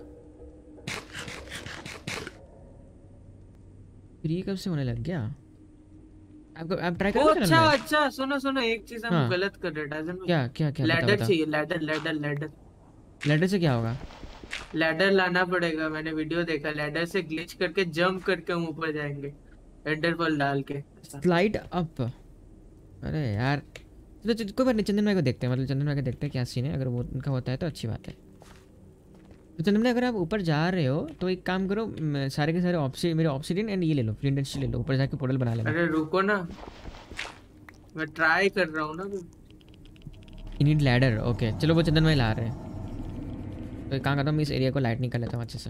फिर ये कब से होने लग गया? आपको आप ट्राई ओ करो अच्छा चैनल में। अच्छा, सुनो सुनो, एक चीज हम हाँ गलत कर रहे हैं राजन भाई। क्या क्या क्या, बताओ लैडर बताओ। चाहिए, लैडर लैडर लैडर। लैडर से क्या होगा? लैडर लाना पड़ेगा, मैंने वीडियो देखा, लैडर से ग्लिच करके जंप करके हम ऊपर जाएंगे इंटरवल डाल के ऐसा। Slide up. अरे यार चलो कोई बात नहीं, चंदन भाई को देखते हैं, मतलब चंदन भाई को देखते हैं क्या सीन है। अगर वो उनका होता है तो अच्छी बात है। तो चंदन भाई अगर आप ऊपर जा रहे हो तो एक काम करो, सारे के सारे मेरे ऑब्सिडियन एंड ये ले लो, फ्लिंट एंड स्टील ले लो, ऊपर जाके पोर्टल बना लेना। अरे रुको ना, मैं ट्राई कर रहा हूँ ना। यू नीड लैडर, ओके चलो वो चंदन भाई ला रहे हैं। तो एक काम करता हूँ, मैं इस एरिया को लाइटनिंग कर लेता हूँ अच्छे से।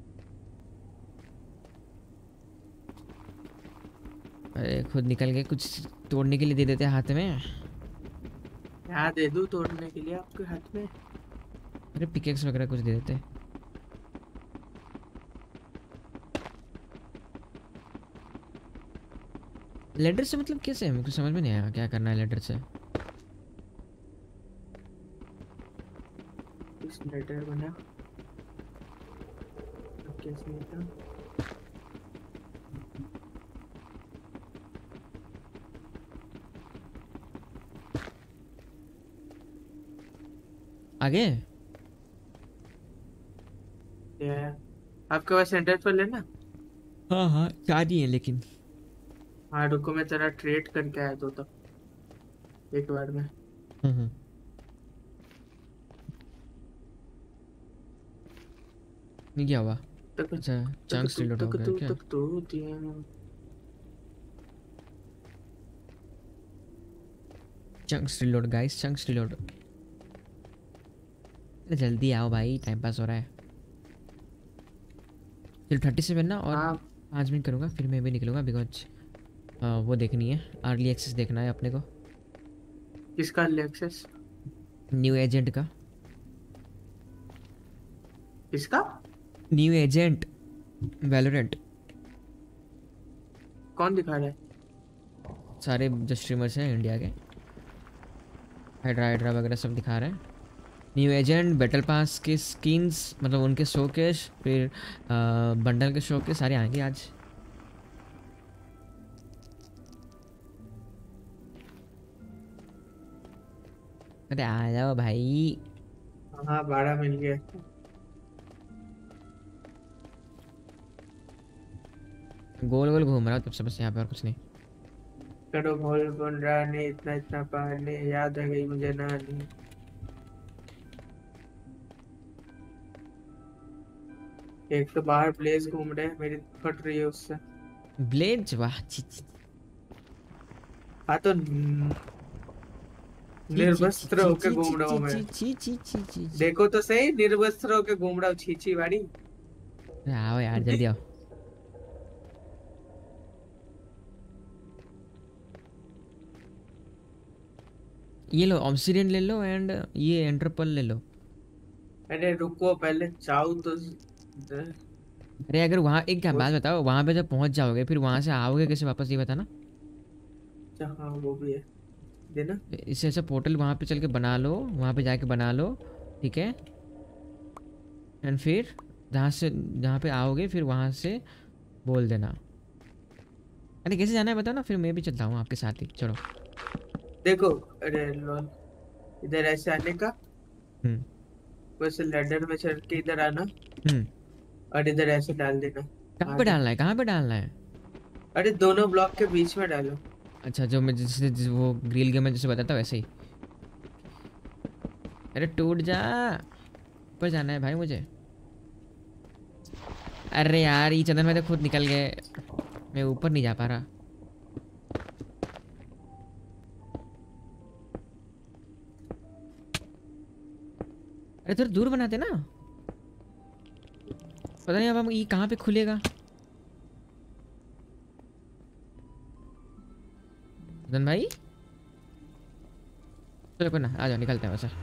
अरे खुद निकल गए, कुछ तोड़ने के लिए दे देते हैं हाथ में। क्या दे दूँ तोड़ने के लिए आपके हाथ में? अरे पिकेक्स वगैरह कुछ दे देते। लेडर से मतलब कैसे है, मुझे समझ में नहीं आया क्या करना है लेडर से। इस लेटर बना कैसे था? आगे आपके पास सेंटर पर लेना। हाँ हाँ 4 ही है लेकिन। हाँ रुको, मैं तेरा ट्रेड करके आया तो एक बार में। हम्म। नहीं क्या हुआ? तक अच्छा तक चंक्स तू रिलोड हो तक गया तू क्या? तक तू दिया। Chunks reload guys, chunks reload. जल्दी आओ भाई, टाइम पास हो रहा है। चलो 37 ना, और हाँ 5 मिनट करूँगा फिर मैं भी निकलूँगा, बिकॉज वो देखनी है, अर्ली एक्सेस देखना है अपने को। किसका एक्सेस? न्यू एजेंट का। किसका? New agent Valorant. कौन दिखा रहा है? सारे जो स्ट्रीमर्स हैं इंडिया के, हाइड्रा हाइड्रा वगैरह सब दिखा रहे हैं। न्यू एजेंट, बैटल पास के स्किन्स, मतलब उनके शोकेस, फिर बंडल के शोकेस सारे आएंगे आज। अरे आ जाओ भाई। हाँ 12 मिल गया। गोल गोल घूम रहा हूँ तब से बस यहाँ पे, और कुछ नहीं। करो गोल बन रहा नहीं, इतना इतना पढ़ने याद आ गई मुझे ना नहीं। एक तो बाहर ब्लेज घूम रहे हैं, मेरी फट रही है उससे। ब्लेज, वाह छी छी। हाँ तो निर्वस्त्र होके ची ची घूम रहा हूँ ची मैं। ची ची ची ची ची। देखो तो सही, निर्वस्त्र होके घूम रहा हूँ, छीछी वाली। अरे आओ यार जल्दी आओ। ये लो ऑब्सिडियन ले लो एंड ये एंटरपल ले लो। अरे रुको, पहले चाहूँ तो अरे अगर वहाँ एक क्या वो। बात बताओ, वहाँ पे जब पहुँच जाओगे फिर वहाँ से आओगे कैसे वापस, ये बताना। अच्छा हाँ वो भी है, देना। इससे ऐसा पोर्टल वहाँ पे चल के बना लो, वहाँ पे जाके बना लो, ठीक है। एंड फिर जहाँ पे आओगे फिर वहाँ से बोल देना। अरे कैसे जाना है बताओ ना, फिर मैं भी चलता हूँ आपके साथ ही, चलो। देखो, अरे लॉल, इधर ऐसे आने का, हम्म वैसे लैडर में चढ़ के इधर आना, हम्म। और इधर ऐसे डाल देना। कहाँ आ पे जाओ। डालना है, कहाँ पे डालना है? अरे दोनों ब्लॉक के बीच में डालो। अच्छा जो मैं वो ग्रिल गेम में जैसे बताता वैसे ही। अरे टूट जा, ऊपर जाना है भाई मुझे। अरे यार ये चंदन में तो खुद निकल गए, मैं ऊपर नहीं जा पा रहा। अरे थोड़ा दूर बनाते ना, पता नहीं अब हम ये कहाँ पे खुलेगा। चंदन भाई चलो कोई ना, आ जाओ निकलते हैं वैसे।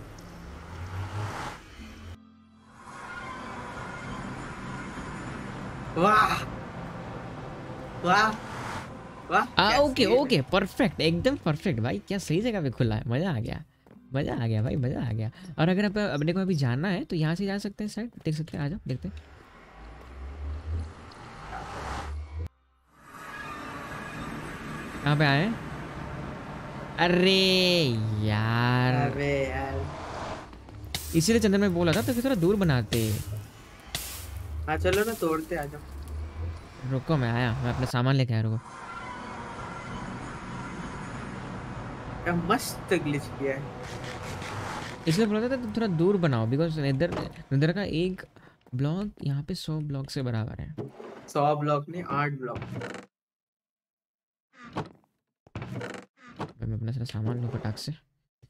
वाह वाह वाह, क्या ओके सीन है। ओके परफेक्ट, एकदम परफेक्ट भाई, क्या सही जगह पे खुला है, मज़ा आ गया, मज़ा आ गया भाई, मज़ा आ गया। और अगर आप अपने को अभी जाना है तो यहाँ से जा सकते हैं, साइड देख सकते हैं, आ जाओ देखते हैं। कहाँ पे आए हैं? अरे यार अबे यार। इसीलिए चंदन में बोला था तो कि थोड़ा दूर बनाते। हाँ चलो ना, तोड़ते आ जाओ। रुको मैं आया, मैं अपना सामान लेके आया, रुको। क्या मस्त ग्लिच किया है। इसलिए बोला था तो थोड़ा दूर बनाओ, बिकॉज इधर इधर का एक ब्लॉक यहाँ पे 100 ब्लॉक से बराबर है। 100 ब्लॉक नहीं, 8 ब्लॉक। मैं अपना सारा सामान लूँ फटाक से।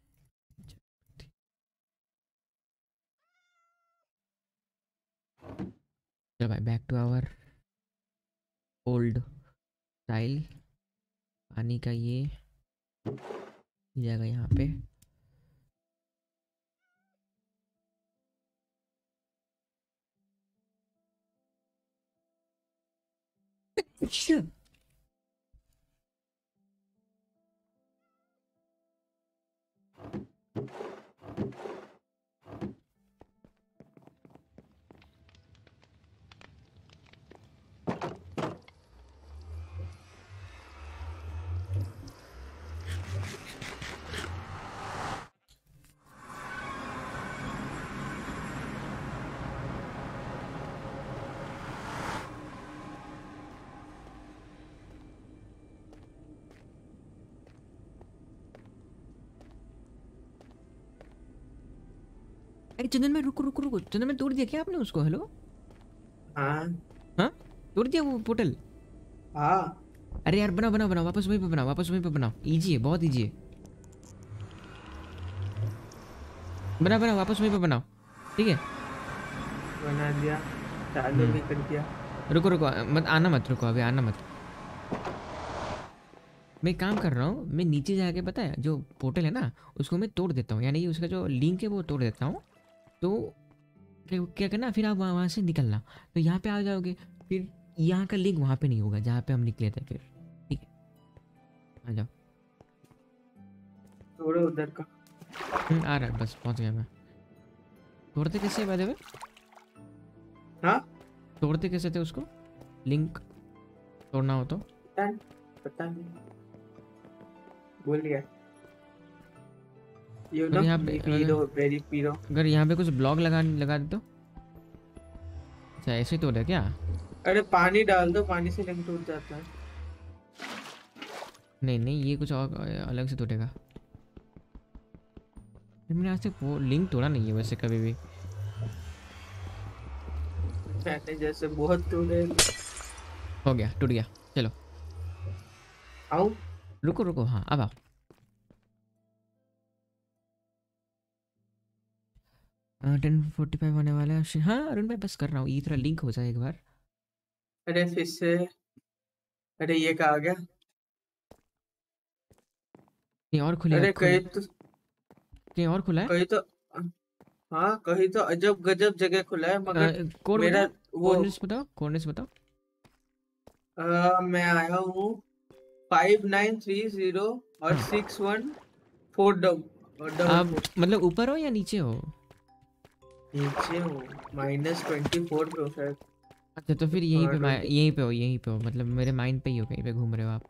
चलो भाई back to our old style. पानी का ये जगह यहाँ पे। अरे चंदन में रुको रुको रुको, चंदन में तोड़ दिया क्या आपने उसको? हेलो हाँ हाँ, तोड़ दिया वो पोर्टल? हाँ। अरे यार बनाओ बनाओ बनाओ, वापस वहीं पे बनाओ, वापस वहीं पे बनाओ, इजी है, बहुत इजी है। बनाओ बनाओ, वापस वहीं पे बनाओ, ठीक है। बना दिया, चालू भी कर दिया। रुको रुको मत आना, मत रुको अभी, आना मत। मैं काम कर रहा हूँ, मैं नीचे जाके पता है जो पोर्टल है ना उसको मैं तोड़ देता हूँ, यानी कि उसका जो लिंक है वो तोड़ देता हूँ। तो क्या करना फिर, आप वहाँ से निकलना, तो यहाँ पे आ जाओगे, फिर यहाँ का लिंक वहाँ पे नहीं होगा जहाँ पे हम निकले थे फिर, ठीक है। आ जाओ। थोड़ा उधर का। आ रहा है, बस पहुँच गया मैं। तोड़ते कैसे बाय द वे? हाँ तोड़ते कैसे थे उसको, लिंक तोड़ना हो तो? पता नहीं, भूल गया। यू अगर नो यहाँ पे पीरो, वेरी पीरो। अगर यहाँ पे कुछ ब्लॉक लगा दे तो? अच्छा ऐसे ही तोड़े क्या? अरे पानी डाल दो, पानी से लिंक टूट जाता है। नहीं नहीं, ये कुछ और अलग से तोड़ेगा। मैंने आज तक वो लिंक तोड़ा नहीं है वैसे कभी भी। मैंने जैसे बहुत तोड़े। हो गया, टूट गया, चलो। आऊं? रुको रुको, हाँ अब आओ। 10:45 होने वाला है। हाँ अरुण भाई बस कर रहा हूँ, ये थोड़ा लिंक हो जाए एक बार। अरे फिर से, अरे ये कहा गया। कहीं और खुलेगा, अरे खुल कहीं और खुला है। कहीं तो हाँ कहीं तो अजब गजब जगह खुला है, मगर कोड मेरा बताओ, वो कोऑर्डिनेट्स बताओ, कोऑर्डिनेट्स बताओ। मैं आया हूँ 5930 और हाँ 61 4 डबल आप 4। मतलब ऊपर हो या नीचे हो? नीचे हूँ, -24 पे हूँ शायद। अच्छा तो फिर यहीं हाँ पे 20। यहीं पे हो, यहीं पे हो, मतलब मेरे माइंड पे ही हो, कहीं पे घूम रहे हो आप।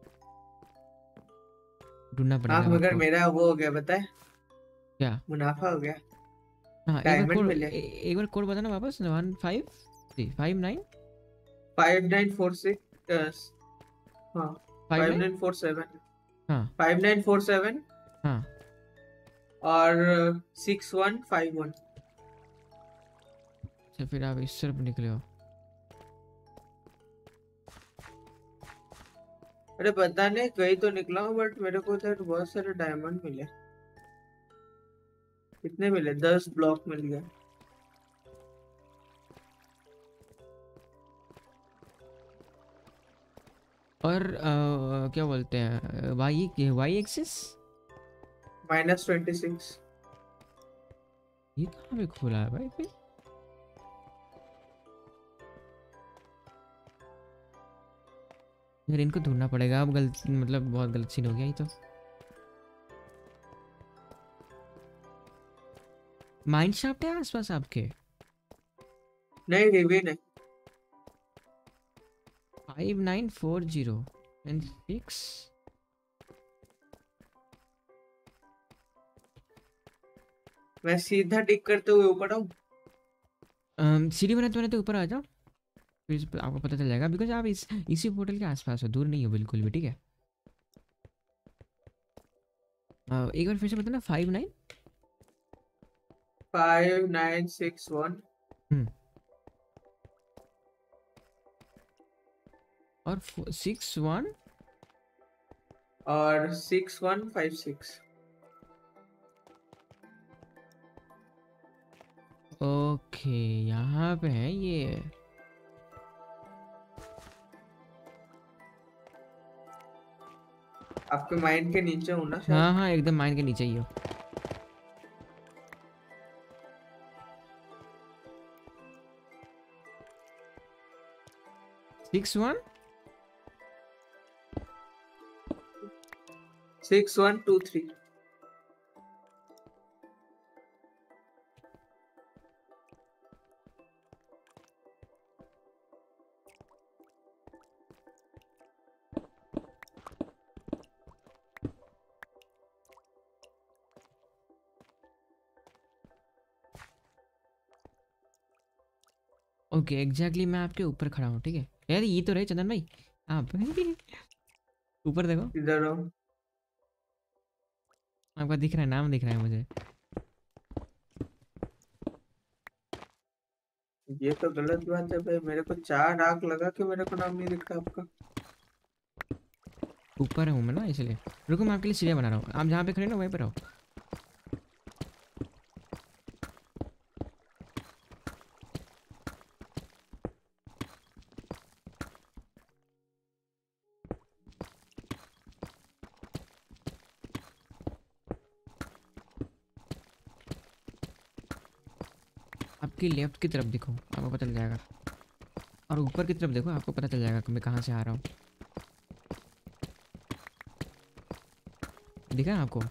ढूंढना हाँ पड़ेगा अब मगर आपको। मेरा वो हो गया, बताए, क्या? मुनाफा हो गया, हाँ एक बार डायमंड कोड, मिले। एक बार कोड बताना वापस। 1559 5946, हाँ 59। 5947, हाँ 5947 हाँ। और 6151। अच्छा फिर आप इस तरफ निकले हो। अरे पता नहीं कहीं तो निकला हूँ, बट मेरे को तो बहुत सारे डायमंड मिले। कितने मिले? 10 ब्लॉक मिल गए। और क्या बोलते हैं, वाई एक्सिस -26। ये कहाँ पे खुला है भाई फिर? यार इनको ढूंढना पड़ेगा अब, गलत मतलब बहुत गलत सीन हो गया ये तो। माइंड शाफ्ट है आसपास आपके? नहीं रिवी नहीं। 5940 एंड 6। मैं सीधा टिक करते हुए ऊपर आऊँ? सीढ़ी बनाते बनाते ऊपर आ जाओ, फिर आपको पता चल जाएगा, बिकॉज आप इसी पोर्टल के आसपास हो, दूर नहीं हो बिल्कुल भी, ठीक है। एक बार फिर से बताना। 59। 5961 हम्म। और 61। और 6156। ओके यहाँ पे है ये। आपके माइंड के नीचे हूँ ना शायद। हाँ हाँ एकदम माइंड के नीचे ही हो। 61। 6123। ओके एग्जैक्टली मैं आपके ऊपर खड़ा हूँ, ठीक है। यार ये तो रहे चंदन भाई आप। ऊपर देखो, इधर हो? आपका दिख रहा है, नाम दिख रहा है मुझे। ये तो गलत बात है भाई, मेरे को 4 आग लगा कि मेरे को नाम नहीं दिख रहा आपका। ऊपर हूँ मैं ना इसलिए। रुको मैं आपके लिए सीढ़ियाँ बना रहा हूँ, आप जहाँ पे खड़े ना वहीं पर रहो। आपकी लेफ्ट की तरफ देखो, आपको पता चल जाएगा। और ऊपर की तरफ देखो, आपको पता चल जाएगा कि मैं कहाँ से आ रहा हूँ। दिखा है आपको?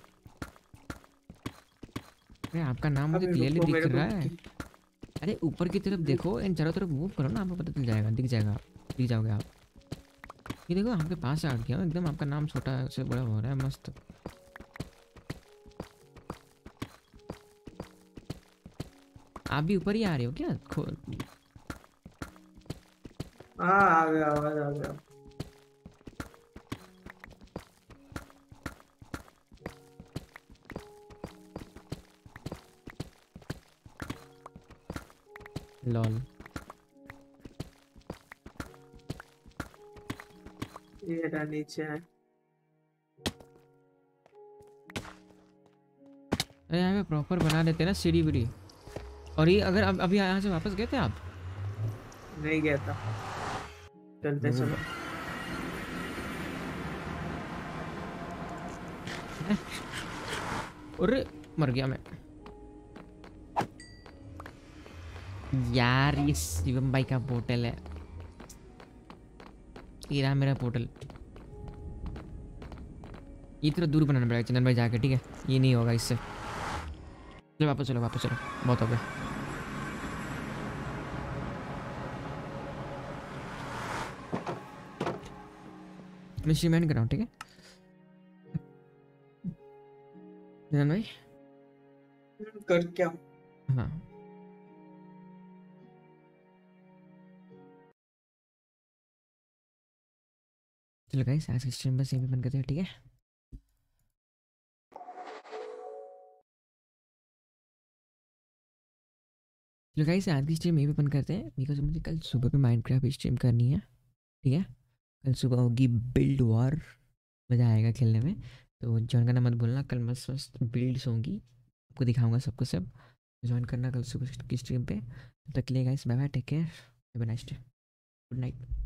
अरे आपका नाम मुझे अभी क्लियरली रुको दिख मेरे को। रहा है। अरे ऊपर की तरफ देखो, इन चारों तरफ मूव करो ना, आपको पता चल जाएगा, दिख जाएगा, दिख जाओगे आप। ये देखो आपके पास आ गया हूँ एकदम, आपका नाम छोटा से बड़ा हो रहा है, मस्त। आप भी ऊपर ही आ रहे हो क्या? हाँ आ गया, आवाज आ गया। लॉल। ये रहा नीचे है। अरे यहाँ पे प्रॉपर बना देते हैं ना सीढ़ी वीढ़ी। और ये अगर अभी यहाँ से वापस गए थे आप? नहीं गया था, चलते मेरे चलो। अरे मर गया मैं यार। ये शिवम भाई का पोर्टल है, ये रहा मेरा पोर्टल। ये थोड़ा दूर बनाना पड़ेगा चंदन भाई जाके, ठीक है? ये नहीं होगा इससे। चलो वापस चलो, वापस चलो, बहुत हो गया। मैं सीमेंट कर रहा हूँ, ठीक है चंदन भाई? कर क्या? हाँ चलो गाइस, आज की स्ट्रीम बस यहीं पे बंद करते हैं, ठीक है? चलो गाइस, आज की स्ट्रीम यहीं पे बंद करते हैं, बिकॉज मुझे कल सुबह पे माइनक्राफ्ट स्ट्रीम करनी है, ठीक है? कल सुबह होगी बिल्ड वॉर, मज़ा आएगा खेलने में। तो ज्वाइन करना मत भूलना, कल मस्त मस्त बिल्ड्स होंगी, आपको दिखाऊंगा सबको सब। ज्वाइन करना कल सुबह की स्ट्रीम पे। तब तक के लिए guys bye bye, take care, have a nice day, good night.